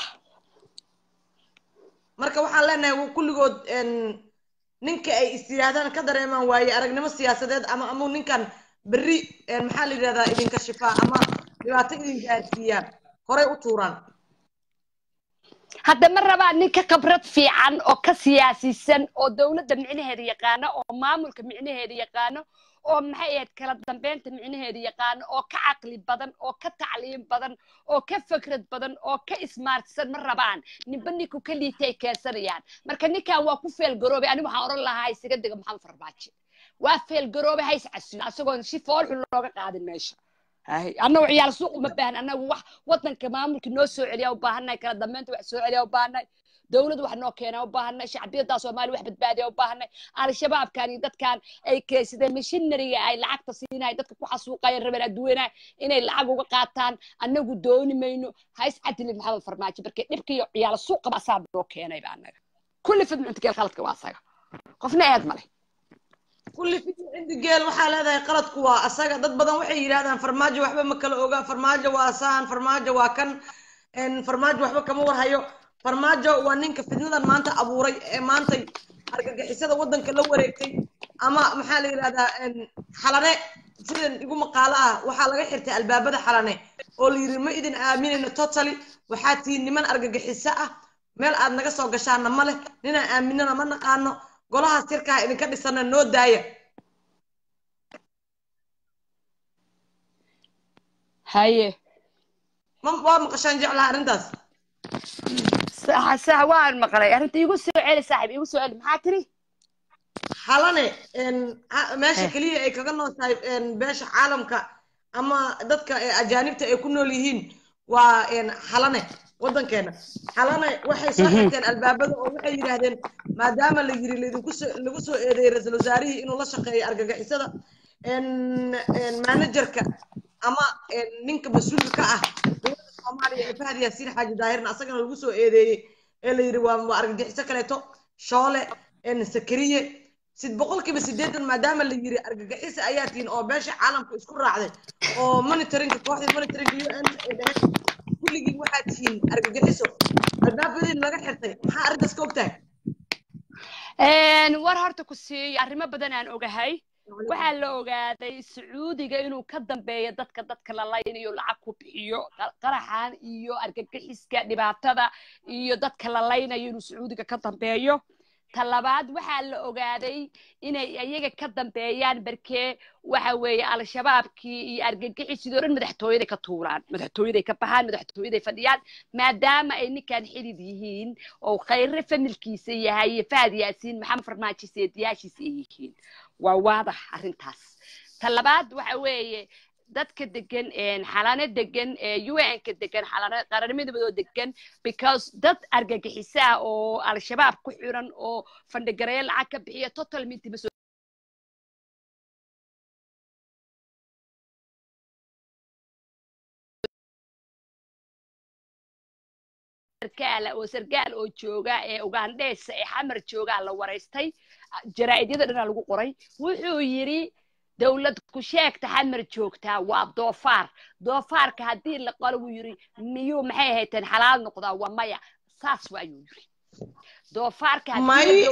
marka waxaan leenahay kulligood ninka ay istiraadaan ka dareemaan waaye aragnimo siyaasadeed ama ninkan bari maxaa la yiraahdaa idinka shifaa ama dhibaato idin gaarsiiyaan horay u tuuraan hadda ma rabaa ninka khibrad fiican oo ka siyaasisan oo dawladda micnaheeda yaqaano oo maamulka micnaheeda yaqaano oo maxay ahayd kala dambeynta micnaheeda yaqaano oo ka caqli badan oo ka tacliin badan oo ka fikrad badan oo ka smartsan ma rabaan ninba ninku ka liitay keensanayaan marka ninkan waa ku feel garoobay anigu waxaan oran lahaa isaga diga maxamed Farmaajo waa feel garoobay hays casin asagoo si fool xun looga qaadin meesha أنا وعيال سوق مبان أنا وطن كمان ممكن نوسع عليه وباهنا كلا دمنت وسوع عليه وباهنا دولة وحنا كنا وباهنا شعبية دا سومالي وحبة بادية وباهنا على الشباب كان يدت كان أي كيس ده مشينري أي لعق تصينا يدت كوحسوق أي ربنا الدوينة إن اللعق وقاتان أنا قدوني منه هاي سعد اللي محل الفرماجي بركة نبكي عيال السوق بأصاب روكينا يبانا كل فيلم أنت كل خلط كواسع قفنا يدمله كل فيديو عندي قال وحال هذا قلت كوا أساق ضد بدن وحي هذا فرماجة وحبة مكلا أوجا فرماجة وأسان فرماجة وكان إن فرماجة وحبة كمور هيو فرماجة وانك في النظر ما أنت أبوري ما أنت أرجع حسده ودن كله وريتي أما محل هذا إن حلنا سيدنا يقوم قالها وحال حرت الباب هذا حلنا أولي رمي إذن آمين إنه توصلي وحاتي نمن أرجع حساء مال أدنى قصة وقشان ماله لنا آميننا ما نقانو قولها سيركا إذا كان يستنى النود داية هاي ما مقشان جعلها رندس صح وين مقري أنت يقول سؤال صاحب يقول سؤال محاكري حالنا إن ماشي كلية إيه كأنه صاحب إن باش عالم أما ضدك أجانب يكونوا ليهين وإن حالنا ودن كنا حالنا وحي صاحبتين الباب وحي يراهدين ما دام اللي يجري اللي يقصوا رئيس الوزراء إنه لا شقي أرجع حسدا إن مانجرك أما نينك مسؤول كأه Soomaaliya fahad yaasiin xaaji daahirna asagana lagu soo eedeeyay ee la yiri waa argagixis kaleeto shoole sakariye 8% maadaama la yiri argagixis ayaa tiin oo beesha caalamka isku raacday oo monitoring kooxda monitoring UN kulligii waxa tiin argagixiso albaabadii laga xirtay maxaa arrintaas ka ogtahay war horta ku siiyay arrimo badan aan ogahay waxaa la ogaaday Sacuudiga inuu ka dambeeyo dadka la laynayo lacag ku bixiyo qaraxan iyo argagixiska dhibaatada iyo dadka la laynayo inuu Sacuudiga ka dambeeyo talabaad waxaa la ogaaday inay ayaga ka dambeeyaan barkee waxa weeye al-shabaabkii iyo argagixisidoo dhan madaxtooyada ka tuuraan madaxtooyada ka baxaan madaxtooyada fadhiyaan maadaama ay ninkan xidid yihiin oo khayr familkiisa yahay Fahad Yaasiin Maxamed Farmaajo seediyaashiisa yihiin waa waadax arrintaas talabaad waxa weeye dadka degan xalana degan UN ka degan xalana qaranimada degan because dad argagixisa oo al-shabaab ku xiran oo fandagareey lacag ka bixiya total minti sarkaal oo jooga Ugandhees xamar jooga la wareystay jaraa'idada dhan lagu qoray wuxuu yiri dawlad ku sheegta xamar joogtaa waa doofaarka hadii la qalo uu yiri miyuu maxay hayteen xalaal noqdaa waa maya saas waa ayuu yiri doofaarka hadii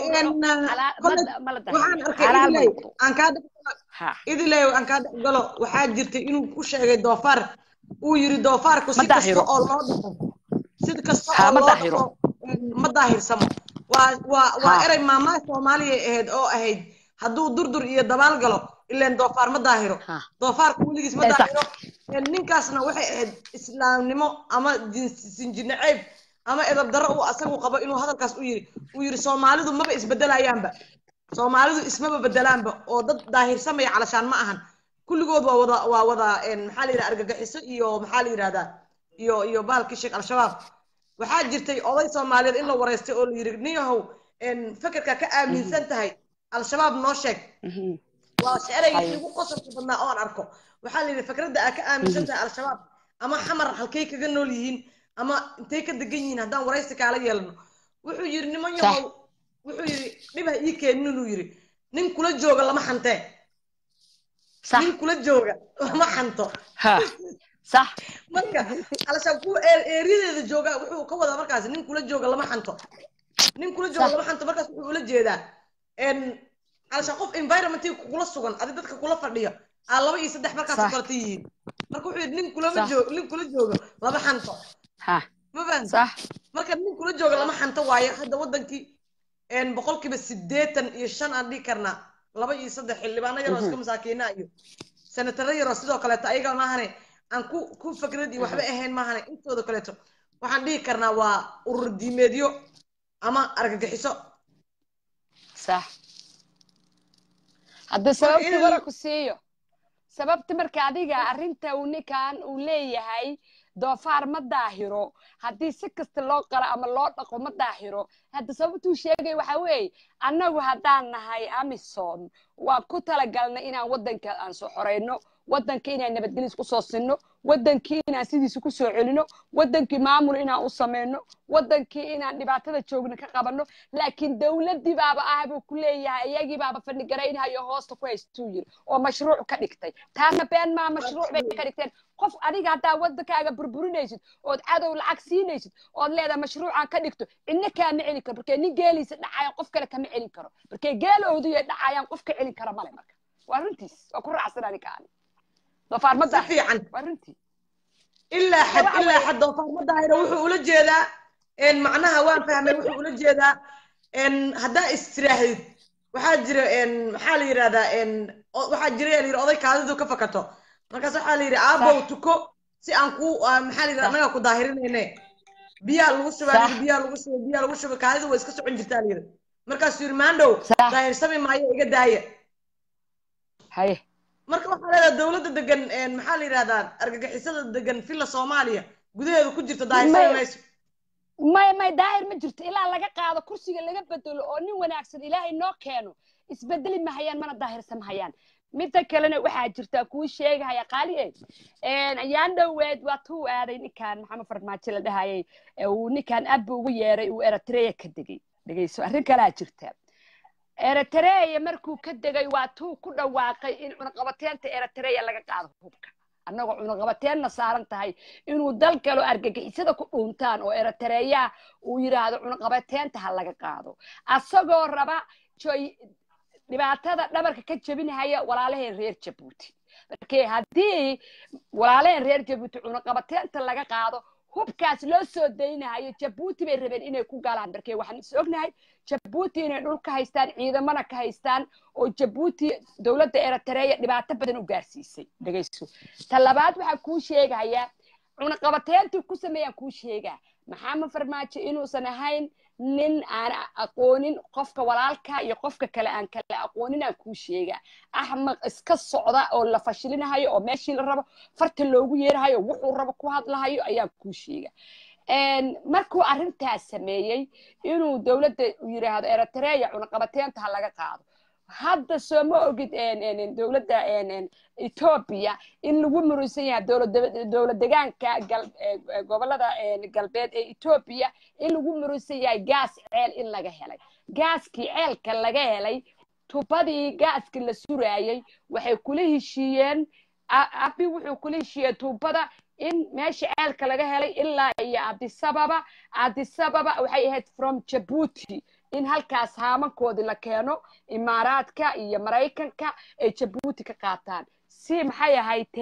aan ka galo waxaa jirtay inuu ku sheegay doofaar uu yiri doofaarku si kasta oo loo dhaqo sid kasta oo loo dhaqo ma daahirsamo waa eray maamaha Soomaaliya oo ahayd hadduu durdur iyo dabaal galo ileen doofaar ma daahiro doofaarku weligiis ma daahiro ninkaasna waxay ahayd islaamnimo ama sinjinacayb ama edab darro uu asagu qabo inuu hadalkaas u yiri Soomaalidu maba isbedelayaanba Soomaalidu ismaba bedelaanba oo dad daahirsamay calashaan ma ahan kulligood waa wada maxaa la yiraahdaa argagixiso iyo maxaa la yiraahdaa iyo baalkii sheekh al-shabaab waxaa jirtay oday Soomaaliyeed in la wareystay oo la yiri niyahow fakarka ka aaminsan tahay al-shabaab noo sheeg waa sheeray ugu qosolka badnaa oo aan arko waxaa la yiri fakradda ka aaminsan tahay al-shabaab ama xamar halkay kaga nool yihiin ama intay ka degan yihiin haddaan waraysi kaala yeelno wuxuu yiri niman yahow wuxuu yiri dhiba ii keenin inuu yiri nin kula jooga lama xantee nin kula jooga lama xanto صح marka alashan ku eerideeda jooga wuxuu ka wada markaas nin kula jooga lama xanto nin kula jooga lama xanto markaas wuxuu la jeedaa alashan qof environment kula sugan adi dadka kula fadhiyo laba iyo saddex markaas ku kala yihiin marka wuxuu nin kula jooga lama xanto ha ma baan صح marka nin kula jooga lama xanto waaye hadda wadankii boqolkiiba 85 aan dhigi karnaa laba iyo saddex xildhibaano yar oo iska masaakiina iyo senataro yar oo sidoo kale ayaga maahane aan ku fikradii waxba ahayn maahane intooda kale waxaan dhigi karnaa waa urur diimeedyo ama argagixiso صح hadda sababta wara ku siiyo sababta marka adiga arinta uu ninkan uu leeyahay doofaar ma daahiro haddii si kasta loo qala ama loo dhaqo ma daahiro hadda sababtuu sheegay waxa weeye annagu haddaan nahay Amazon waa ku talagalnay inaan waddanka aan soo xoreyno waddanka inaan nabadgelyo ku soo sinno waddankii inaan sidiisa ku soo celino waddankii maamul inaan u sameeyno waddankii inaan dhibaatada joogno ka qabanno laakiin dawladii baaba ahba ku leeyahay iyagii baaba fadhigaraynayo hoosta ku haystuu yiri oo mashruuc ka dhigtay taana been ma mashruuc bay ka dhigteen qof adiga hadaa waddankaaga burburinaysid oo cadow lacag siinaysid oo leedahay mashruucan ka dhigto inna ka ma celin karo markay nin geeliisa dhacay qof kale kama celin karo markay geelowdu ay dhacayaan qof ka celin kara male marka waa runtiis waa ku raacsanani kaan doofaar ma daahir waa runtii ilaa xad doofaar ma daahir wuxuu ula jeedaa macnaha waan fahmay wuxuu ula jeedaa hadaa istiraahid waxaa jira maxaa la yiraahdaa waxaa jira oday kaadidu ka fakato markaas waxaa la yiri aabow tuko si aan ku maxaa la yiraahdaa anaga ku daahirinayne biya lagu shubay kaadidu way iska socon jirtaa la yiri markaas yiri maandhow daahirsami maayo iga daaya haye marka waxaa leedahay dawladda degan maxaa la yiraahdaa argagixisada degan filla Soomaaliya gudaheeda ku jirta daahirsanayso may daahir ma jirto ilaa laga qaado kursiga laga bedelo oo nin wanaagsan ilaahay noo keeno isbedeli ma hayaan mana daahirsan hayaan midda kalena waxaa jirta ku sheegaya qaali ayaan dhaweed waa tuu aaday ninkan Maxamed Farmaajo la dhahayay uu ninkan abba ugu yeeray uu Eritrea ka degay dhageyso arrin kala jirta Eritrea markuu ka degay waa tuu ku dhawaaqay in cunaqabateenta Eritrea laga qaado hubka annagoo cunaqabateena saaran tahay inuu dal kale argagixisada ku dhuuntaan oo Eritrea uu yiraahdo cunaqabateenta ha laga qaado asagoo raba dhibaatada dhabarka ka jabinaya walaalaheen reer Djibouti markii haddii walaalaheen reer Djibouti cunaqabateenta laga qaado hubkaas loo soo deynayo Djibouti bay rabeen inay ku galaan markii waxaan is ognahay Djibouti inay dhulka haystaan ciidamada ka haystaan oo Djibouti dawladda Eritrea dhibaato badan u gaarsiisay dhageyso talabaad waxa ku sheegaya cunaqabateenta ku sameeyaan ku sheega Maxamed Farmaajo inuusan ahayn nin aan aqoonin qofka walaalka iyo qofka kale aan kala aqoonin aan ku sheega ahmaq iska socda oo la fashilinayo oo meeshii la rabo farta loogu yeerayo wuxuu rabo ku hadlahayo ayaa ku sheega markuu arintaas sameeyay inuu dawladda u yiraahdo Eritrea cunaqabateenta ha laga qaado hadda soo ma ogid dawladda Ethiopia in lagu murusan yahay dawlad deegaanka gobolada galbeed ee Ethiopia in lagu murusan yahay gaas ceel in laga helay gaaskii ceelka laga helay tubadii gaaska la suraayay waxay kula heshiiyeen abi wuxuu kula heshiiyay tubada in meesha ceelka laga helay ilaa iyo Addis Ababa waxay ahayd from Djibouti in halkaas haamankooda la keeno Imaaraadka iyo Mareykanka ay Djibouti ka qaataan si maxay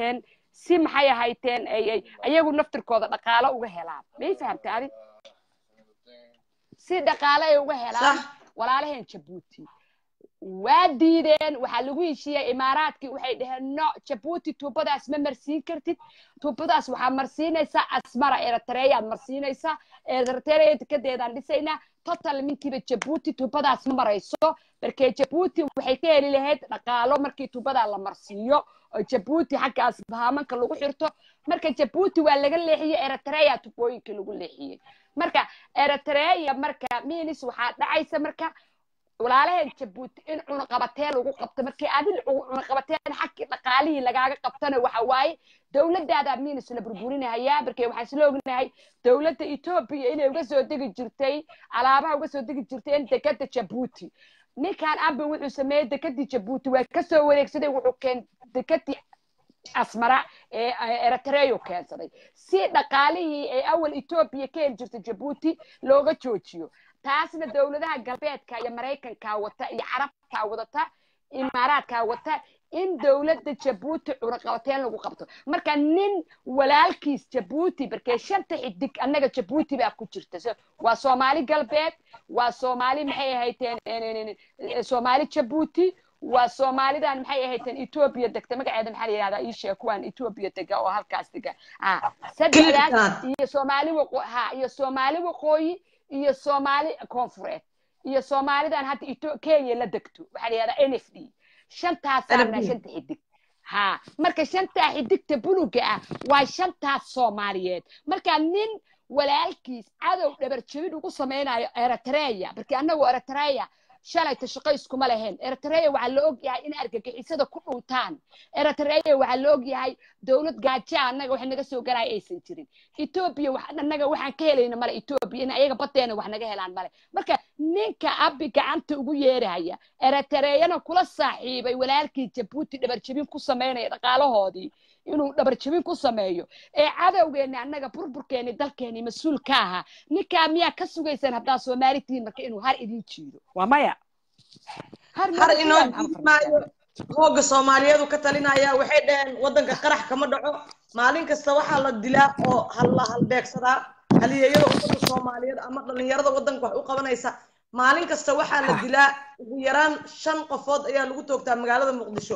ahayteen ayagu naftirkooda dhaqaale uga helaan may fahamtay adi si dhaqaale ay uga helaan walaalaheen Djibouti واديدين وحلوي شيء إماراتك وحيد هالنوع جبوتي توبداس ما مرسين كرتid توبداس وحا مرسينيسا أسمرة إيرتريا مرسينيسا إيرتريا كديدان ديسينا total minkiiba Djibouti tubadaas ma marayso markay Djibouti waxay ka heli lahayd dhaqaalo markii tubada la marsiiyo oo Djibouti xaggaas bahamanka lagu xirto marka Djibouti waa laga leexiyay Eritrea tubooyinka lagu leexiyay marka Eritrea marka miinis waxa dhacaysa marka walaalahan Djibouti in cunaqabateen lagu qabto markii adil cunaqabateen xaqi dhaqaalihi lagaaga qabtana waxa waaye dawladda miinis la burburinaya markii waxa isla ognahay dawladda Ethiopia inay uga soo degi jirtay alaabaha uga soo degi jirtay in dekada Djibouti ninkan abba wuxuu sameeyay dekada Djibouti waa ka soo wareegsaday wuxuu keen dekada asmara Eritrea keensaday si dhaqaalihii ay awal Ethiopia ka heli jirtay Djibouti looga joojiyo taasna dawladaha galbeedka iyo Mareykanka wata iyo Carabta wadata Imaaraadka wata in dawladda Djibouti cunaqabateen lagu qabto marka nin walaalkiis Djibouti barkay shanta xidig annaga Djibouti baa ku jirta waa Soomaali galbeed waa Soomaali maxay ahaayeen Soomaali Djibouti waa Soomaalidan maxay ahaayeen Ethiopia degta magaceeda maxaa la yiraahdaa ii sheeg kuwan Ethiopia dega oo halkaas dega saddex iyo Soomaali waqooyi iyo Soomaali koonfureed iyo Soomaalidan hadda Kenya la degto waxa la yiraahdaa NFD shantaas saarna shanta xidig marka shanta xidigta buluga ah waa shantaas Soomaaliyeed marka nin walaalkiis cadow dhabar jabin ugu sameeynayo Eritrea markii anagu Eritrea shalay shaqo iskuma lahayn Eritrea waxa la og yahay in argagixisada ku dhuntaan Eritrea waxa la og yahay dawlad gaajo anaga wax naga soo galay aysan jirin Ethiopia anaga waxaan ka helayna male Ethiopia in ayaga badeena wax naga helaan male marka ninka abbi gacanta ugu yeeraya Eritreana kula saaxiibay walaalkii Djibouti dhabar jabin ku sameeynay dhaqaalahoodii inuu dhabar jabin ku sameeyo ee cadawgeena anaga burburkeena dalkeena mas'uul ka aha ninka miya ka sugaysan hadaa Soomaalitiin marka inuu har idin jiido waa maya har inoo maayo hooga Soomaaliyeedu ka talinaya waxay dhaheen wadanka qarax kama dhaco maalin kasta waxa la dilaa oo hal beegsada haliyada wadanka Soomaaliyeed ama dhalinyarada wadanka wax u qabanaysa maalin kasta waxa la dilaa ugu yaraan 5 qofood ayaa lagu toogtaa magaalada Muqdisho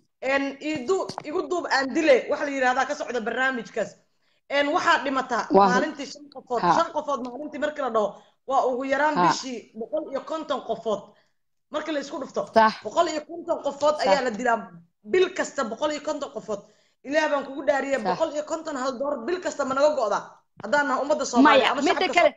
igu duub aan dile waxa la yiraahdaa ka socda barnaamijkaas waxa dhimata maalintii 5 qofood maalintii markii la dhaho waa ugu yaraan bishii 150 qofood markii la isku dhufto 150 qofood ayaa la dilaa bil kasta 150 qofood ilaahay baan kugu dhaariyay 150 hal door bil kasta ma naga go'da hadana umada Soomaaliya ama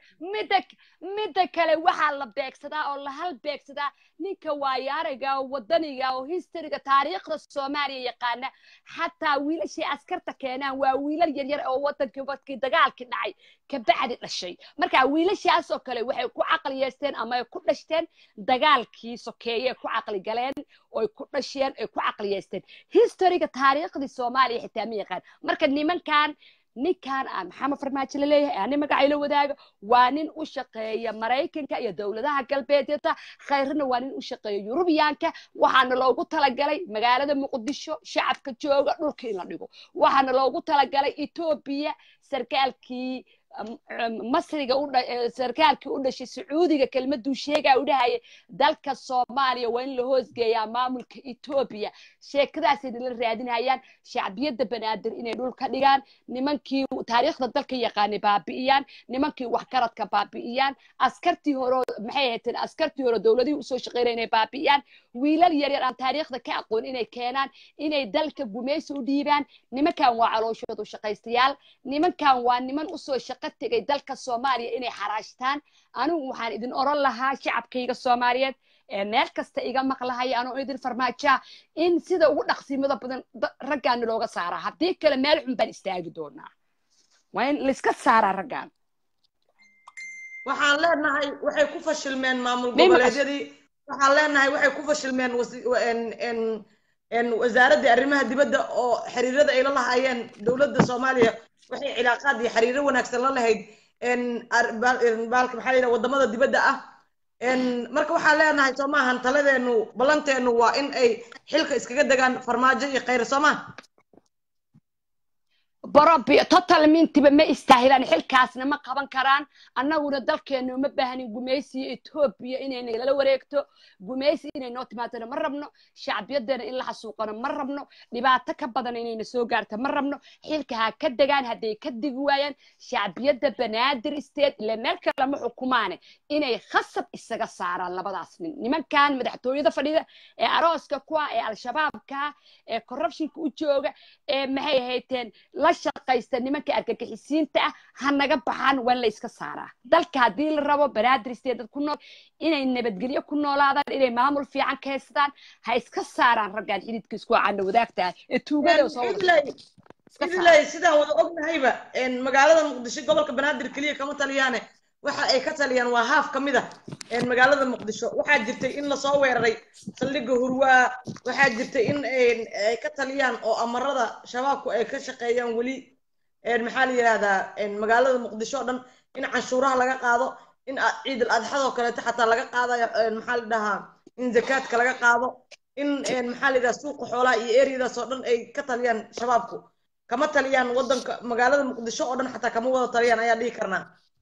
midda kale waxa la beegsadaa oo la hal beegsadaa ninka waayaariga wadaniga oo historyga taariikhda Soomaaliya yaqaana hatta wiilashii askarta keenan waa wiilal yar yar oo wadankii wadkii dagaalkii dhacay ka bacdi dhashay marka wiilashaas oo kale waxay ku aqliyeysteen ama ay ku dhashteen dagaalkii sokeeye ku aqli galeen oo ay ku dhasheen ay ku aqliyeysteen historyga taariikhda Soomaaliya xitaa ma yaqaan marka nimankan ninkan maxamed farmaajo la leeyahay ani magacayla wadaaga waa nin u shaqeeya Mareykanka iyo dawladaha galbeedka khayrna waa nin u shaqeeya Yurubiyaanka waxaana loogu talagalay magaalada Muqdisho shacabka jooga dhulka in la dhigo waxaana loogu talagalay Ethiopia sarkaalkii masriga sarkaalkii u dhashay Sacuudiga kelmadu sheega u dhahay dalka Soomaaliya waa in la hoos geeyaa maamulka Ethiopia sheekadaas ay la raadinayaan shacbiyada banaadir inay dhulka dhigaan nimankii taariikhda dalka yaqaanay baabi'iyaan nimankii wax karadka baabi'iyaan askartii hore maxay ahayd askartii hore dawladii u soo shaqeynayay baabi'iyaan wiilal yar yar aan taariikhda ka aqoon inay keenaan inay dalka gumaysi u dhiibaan nimankan waa calooshoodu shaqaystayaal nimankan waa niman u soo tagay dalka Soomaaliya inay xaraashtaan anigu waxaan idin oran lahaa shacabkayga Soomaaliyeed ee meel kasta iga maqlahay anu idin farmaajo in sida ugu dhaqsimada badan raggan looga saara hadii kale meel xun baan istaagi doonaa waa in la iska saara raggan waxaan leenahay waxay ku fashilmeen maamul goboleedyadii waxaan leenahay waxay ku fashilmeen wasaaradda arrimaha dibadda oo xiriirada ay la lahaayeen dawladda Soomaaliya waxay cilaaqaad iyo xiriir wanaagsan la lahayd baalka maxaa yiraahdaa wadamada dibadda ah marka waxaan leenahay Soomahan taladeenu balanteenu waa in ay xilka iskaga dagaan farmaajo iyo khayr Soomaa بربي total mintiba ma istaahilaan xilkaasna ma qaban karaan annaguna dalkeena uma baahanin gumaysi Ethiopia inay nagala wareegto gumaysi inay noo timaadana ma rabno shacbiyadeena in la xasuuqano ma rabno dhibaato ka badan inay soo gaarto ma rabno xilka ha ka degaan haday ka digi waayaan shacbiyada Banaadir state la meel kale ma xukumaane inay khasab isaga saaraan labadaas nimankan madaxtooyada fadhida ee arooska kuwa ee al-shabaabka ee corruptionka u jooga ee maxay hayteen la shaqaysta nimanka argagixisiinta ha naga baxaan waan la iska saaraa dalka hadii la rabo Banaadir state dad ku nool inay nabadgelyo ku noolaadaan inay maamul fiican ka haystaan ha iska saaraan raggan xididka isku aan wadaagta ee tuugada soo إلهي سيدا وضعنا هيبة إن مقالة المقدسة قبل كبنادر كلية كما تليانة waxa ay ka taliyaan waa haaf kamida ee magaalada Muqdisho waxa jirtay in la soo weeraray saldhigga Hurwa waxa jirtay in ay ka taliyaan oo amarada shabaabku ay ka shaqeeyaan wali maxaa la yiraahdaa magaalada Muqdisho dhan in canshuuraha laga qaado in ciid al-adha oo kale xataa laga qaadayo maxaa la dhahaa in zakaadka laga qaado in maxaa la yiraahdaa suuqa xoolaha iyo area soo dhan ay ka taliyaan shabaabku kama taliyaan wadanka magaalada Muqdisho oo dhan xataa kama wada taliyaan ayaa dhigi karnaa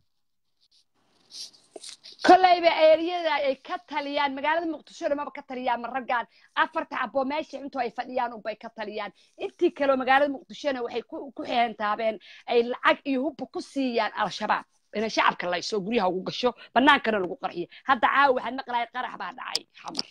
كليبة أريدا أي كتاليان مقالة مقتصرة ما بكتاليان من رجال أفرت عبو ماشي أنتوا أي فديان وباي كتاليان أنتي كلو مقالة مقتصرة وحي كوحين تابين أي العق يهوب كسيان على الشباب إن شعب كلا يسوقريها وقشوا بنان كانوا لقوا قرحية هذا عاوي حنقل أي قرح بعد عاي حمر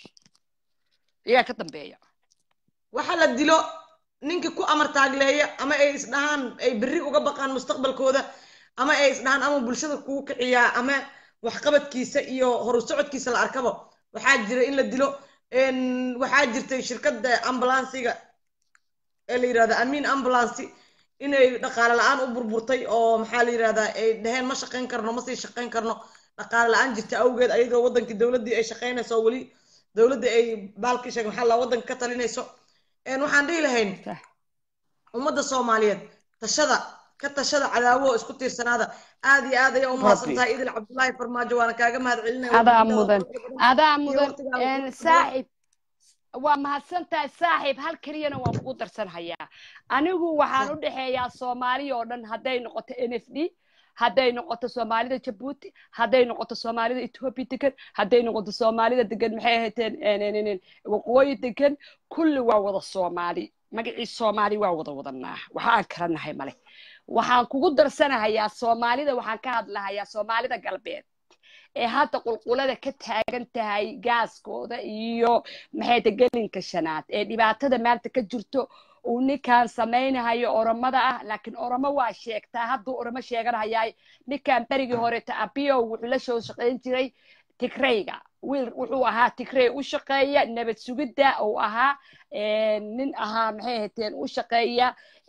يا كتم بيا وحال الدلو نينك كو أمر تاقلية أما أي إسنهان أي بريق وقبقان مستقبل كودا أما أي إسنهان أما بلشدة كو كعيا أما waxqabadkiisa iyo horu socodkiisa la arkabo waxa jira in la dilo waxa jirtay shirkadda ambulance-ga ee la yiraahdo Amin Ambulance inay dhaqaale la'aan u burburtay oo maxaa la yiraahdaa ay dhaheen ma shaqeyn karno ma sii shaqeyn karno dhaqaale la'aan jirta awgeed ayadoo wadankii dawladii ay shaqeynayso wali dawladda ay baalki sheeg maxaa la wadanka ka talinayso waxaan dhihi lahayn ummadda Soomaaliyeed كتشهد عداوة اسكو تيرسنادا آدي يا أم سنتها إيد عبد الله فرماجو وأنا كاجا ما هذا هذا مدن صاحب وما سنتها صاحب هالكرينا ومقدر سنهايا أنا هو وحنود هيا سومالي أردن هداي نقطة NFD هداي نقطة سومالي جيبوتي هداي نقطة سومالي إثيوبيا تكن هداي نقطة سومالي تكن محيهتين وقوي تكن كل ووضع الصومالي مجلس الصومالي ووضعنا وحال كرنا هاي ماله waxaan kugu darsanayaa Soomaalida waxaan ka hadlahayaa Soomaalida galbeed ee hadda qulqulada ka taagan tahay gaaskooda iyo maxay degalinka shanaad ee dhibaatada maanta ka jirto uu ninkan sameeynayo oramada ah laakiin oramo waa sheegtaa hadda oramo sheeganayay ninkan barigi hore Abiyo wuxuu la soo shaqeyn jiray Tigrayga wiil wuxuu ahaa Tigray u shaqeeya nabad sugidda oo ahaa nin ahaa maxay hateen u shaqeeya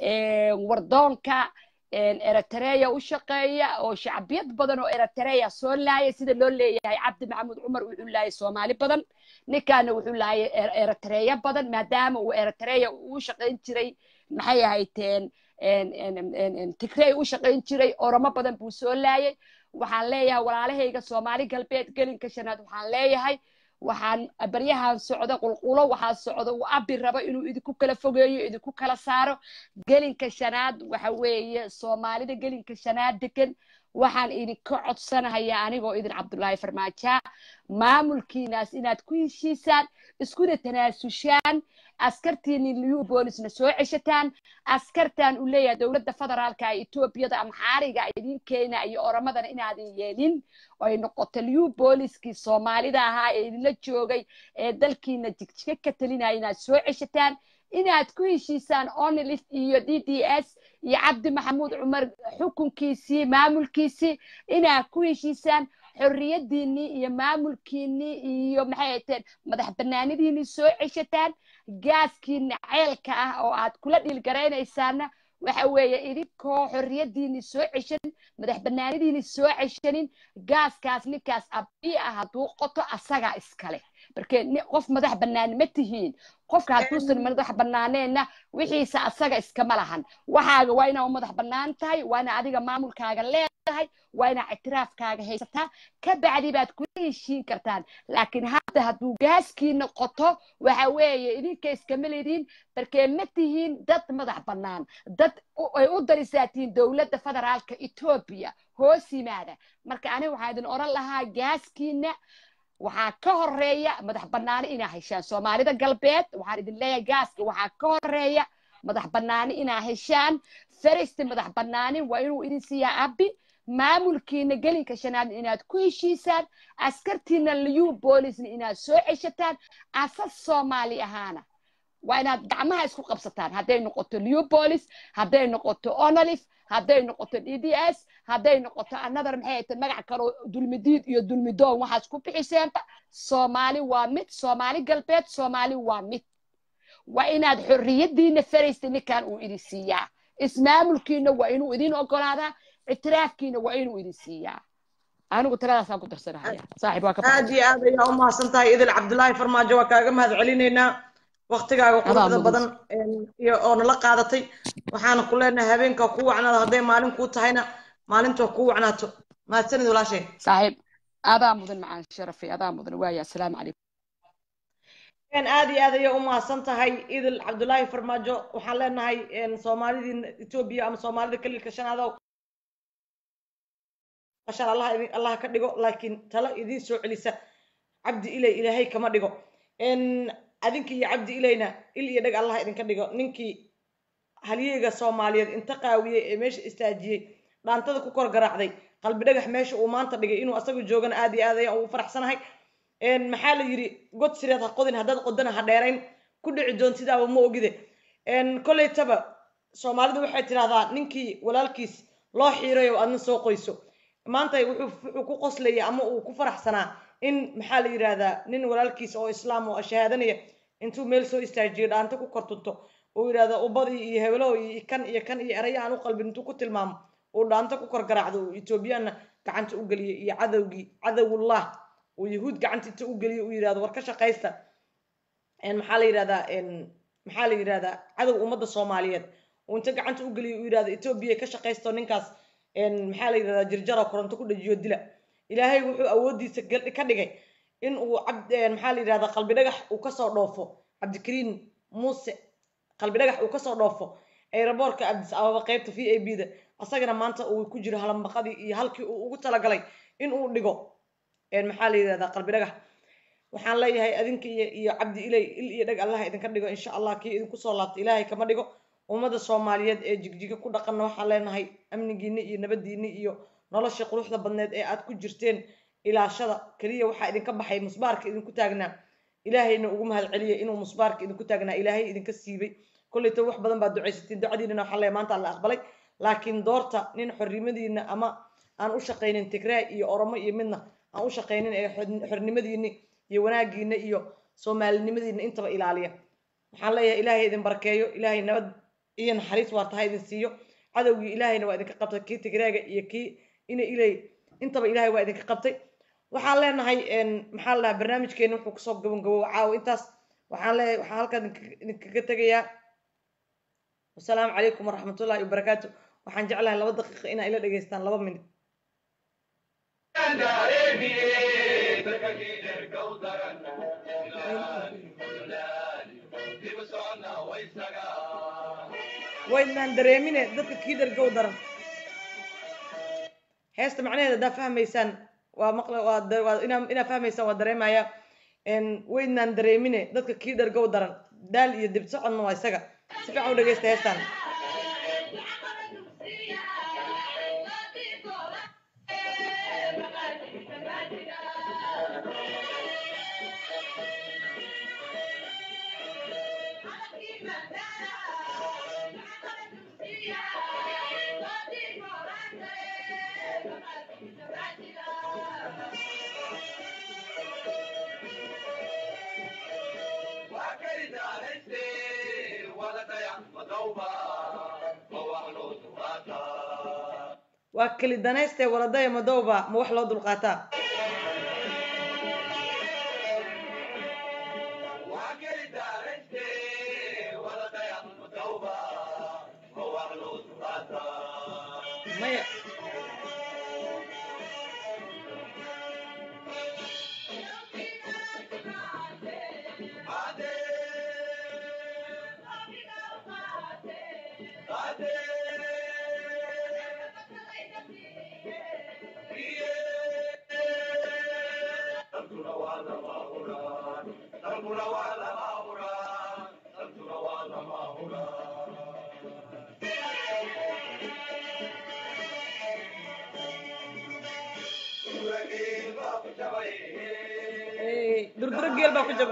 wardoonka Eritrea u shaqeeya oo shacbiyad badan oo Eritrea soo laayay sida loo leeyahay Cabdi Maxamuud Umar wuxuu laayay Soomaali badan ninkan wuxuu laayay Eritrea badan maadaama uu Eritrea u shaqeyn jiray maxay ahayteen Tigray u shaqeyn jiray oramo badan buu soo laayay waxaan leeyahay walaalahayga Soomaali galbeed gelinka shanaad waxaan leeyahay waxaan baryahan socda qulqulo waxa socda uu abi rabo inuu idinku kala fogeeyo idinku kala saaro gelinka shanaad waxa weeye Soomaalida gelinka shanaad degan waxaan idinka codsanayaa anigoo idin Cabdullaahi Farmaajo maamulkiinaas inaad ku heshiisaan isku tanaasushaan askartiini liyu boolisna soo ceshataan askartan u leeyahay dawladda federaalka ee Itoobiya amxaariga idinkeena iyo oramadan inaad yeelin oo ay noqoto liyu booliskii Soomaalida ahaa ee la joogay ee dalkiina jigjiga ka talinaya inaad soo ceshataan inaad ku heshiisaan onlif iyo DDS iyo Cabdi Maxamuud Umar xukunkiisii maamulkiisii inaad ku heshiisaan xorriyadiini iyo maamulkiini iyo maxay ahayd madax banaanidiini soo ceshataan gaaskiina ceelka ah oo aad kula dhilgareynaysaana waxa weeye idinkoo xorriyadiini soo ceshan madax banaanidiini soo ceshanin gaaskaas ninkaas abi ah hadduu qoto asaga iskale markee qof madax banaan ma tihiin qofka hadduusan madax banaaneena wixiisa asaga iskama lahan waxaaga waa inaad madax banaan tahay waa inaad adiga maamulkaaga leedahay waa inaad ictiraafkaaga haysataa ka bacdi baad ku heshiin kartaan laakiin hadda hadduu gaaskii noqoto waxa weeye idinka iskama leediin markee ma tihiin dad madax bannaan dad ay u darisaatiin dowladda federaalka etoobiya hoos yimaada marka aniga waxaa idin oran lahaa gaaskiina waxaa ka horeeya madax bannaani inaa heshaan soomaalida galbeed waxaan idin leeyahay gaaska waxaa ka horeeya madax bannaani inaa heshaan faristi madax bannaani waa inuu idin siiyaa abi maamulkiina gelinka shanaad inaad ku heshiisaan askartiina liyu boolisna inaad soo ceshataan asas soomaali ahaana waa inaad gacmaha isku qabsataan hadday noqoto liyu boolis hadday noqoto onalif hadday noqoto DDS hadday noqoto another maxay tahay magac kale dulmidiid iyo dulmidoon waxaad ku bixiseenba Soomaali waa mid Soomaali galbeed Soomaali waa mid waa inaad xorriyadiina fariista ninkan uu idin siiyaa ismaamulkiina waa inuu idin ogolaadaa itiraafkiina waa inuu idin siiyaa anigu taladaasaan ku darsanahay saaxiib waa ka aad iyo aad ayaa u mahadsantahay idil Cabdullaahi Farmaajo waa kaaga mahad celinaynaa waqtigaaga quruxda badan iyo oo nala qaadatay waxaan ku leenahay habeenka ku wacnaado haday maalin ku tahayna maalinta ku wacnaato mahadsanid walaashay saaxiib adaa mudan macaan sharafi adaa mudan waaya assalaamu calaykum aad iyo aad ayaa u mahadsantahay idil Cabdullaahi Farmaajo waxaan leenahay Soomaalida Itoobiya ama Soomaalida kaliya shanaado masha Allah ka dhigo laakiin tala idin soo celisa cabdi ilaahay kama dhigo adinki iyo cabdi ilayna il iyo dhag Allah idinka dhigo ninkii halyeega Soomaaliyeed inta qaawiyay ee meesha istaajiyay dhaantada ku kor garaacday qalbi dhagax meesha uu maanta dhigay inuu asagu joogana aad iyo aad ayaan ugu faraxsanahay maxaa la yiri god sireed ha qodin hadad qodana ha dheerayn ku dhici doon sidaaba ma ogide kolleytaba Soomaalidu waxay tiraahdaa ninkii walaalkiis loo xiiray oo adna soo qoyso maanta wuxuu ku qoslaya ama uu ku faraxsanaa in maxaa la yiraahdaa nin walaalkiis oo islaam oo shahaadanaya intuu meel soo istaajiyo dhaanta ku kortunto oo yiraahdo ubadii iyo hebelo iyo kan iyo erayaan u qalbin intuu ku tilmaamo oo dhaanta ku kor garaacdo Etoobiyana gacanta u galiyay iyo cadawullah oo yahuud gacanta u galiyay oo yiraahdo war ka shaqeysta maxaa la yiraahdaa cadow ummadda Soomaaliyeed oo inta gacanta u galiyay oo yiraahdo Etoobiya ka shaqeysto ninkaas maxaa la yiraahdaa jirjaro koronto ku dhajiyo dila ilaahay wuxuu awoodiisa ka dhigay in uu maxaa la yiraahdaa qalbi dhagax uu ka soo dhoofo Cabdikariin Muuse qalbi dhagax uu ka soo dhoofo aeroboortka Addis Ababa qaybta VAB-da asagana maanta uu ku jiro halmaqadii iyo halkii uu ugu talagalay in uu dhigo maxaa la yiraahdaa qalbi dhagax waxaan leeyahay adinka iyo cabdi ilay il iyo dhag Allah idinka dhigo insha Allah kii idinku soo laabto ilaahay kama dhigo ummadda Soomaaliyeed ee jigjiga ku dhaqan waxaan leenahay amnigiina iyo nabadiina iyo nolosha quruxda badneed ee aad ku jirteen ilaashada kaliya waxa idinka baxay musbaarka idinku taagnaa ilaahayna ugu mahad celiyo inuu musbaarka idinku taagnaa ilaahay idinka siibay kulleeto wax badan baa duceysateen ducadiina waxa la maanta la aqbalay laakiin doorta nin xornimadiina ama aan u shaqeynin Tigray iyo Oromo iyo midna aan u shaqeynin ee xornimadiina iyo wanaagiina iyo Soomaalinimadiina intaba ilaaliya waxaan leeyahay ilaahay idin barakeeyo ilaahay nabad iyo naxariis waa tahay idin siiyo cadawgii ilaahayna waa idinka qabtay kii Tigrayga iyo kii ilay intaba ilaahay waa idinka qabtay waxaan leenahay maxaa la barnaamijkeena wuxuu kusoo gabagabo caaw intaas waxaan leeyahay waxaan halkan idinkaga tagayaa assalaamu calaykum waraxmatullaahi wabarakaatu waxaan jeclahay 2 daqiiqo inaa ila dhageystaan 2 minute waynaan dareemine dadka kii dargow daran heesta macnaheeda daa fahmaysaan waa maqla waa inaa fahmaysaan waa dareemaya waynaan dareemine dadka kii dargow daran daal iyo dib socodna waa isaga si fiican u dhageysta heestan waa kali danayste waladaya madowba ma wax loo dulqaataa maya durdura geel baa ku jaba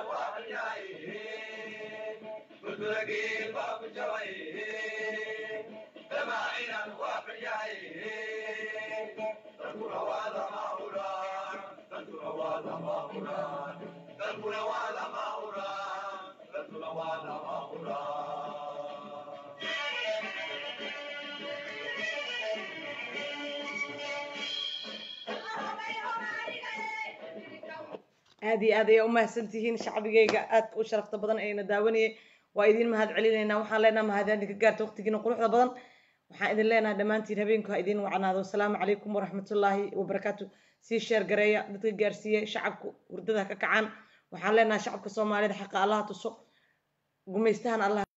aad iyo aad ayaa u mahadsantihiin shacbigayga aadka u sharafta badan ayna daawanayay waa idin mahad celinaynaa waxaan leenahay mahadaan ka gaarta waqtigiina quruxda badan waxaan idin leenahay dhammaantiin habeenku ha idin wacnaado asalaamu calaykum waraxmatullaahi wabarakaatu sii sheer gareeya dadka gaarsiiyey shacabku hurdada ka kacaan waxaan leenahay shacabka soomaalida xaqa allaha tuso gumaystahan allah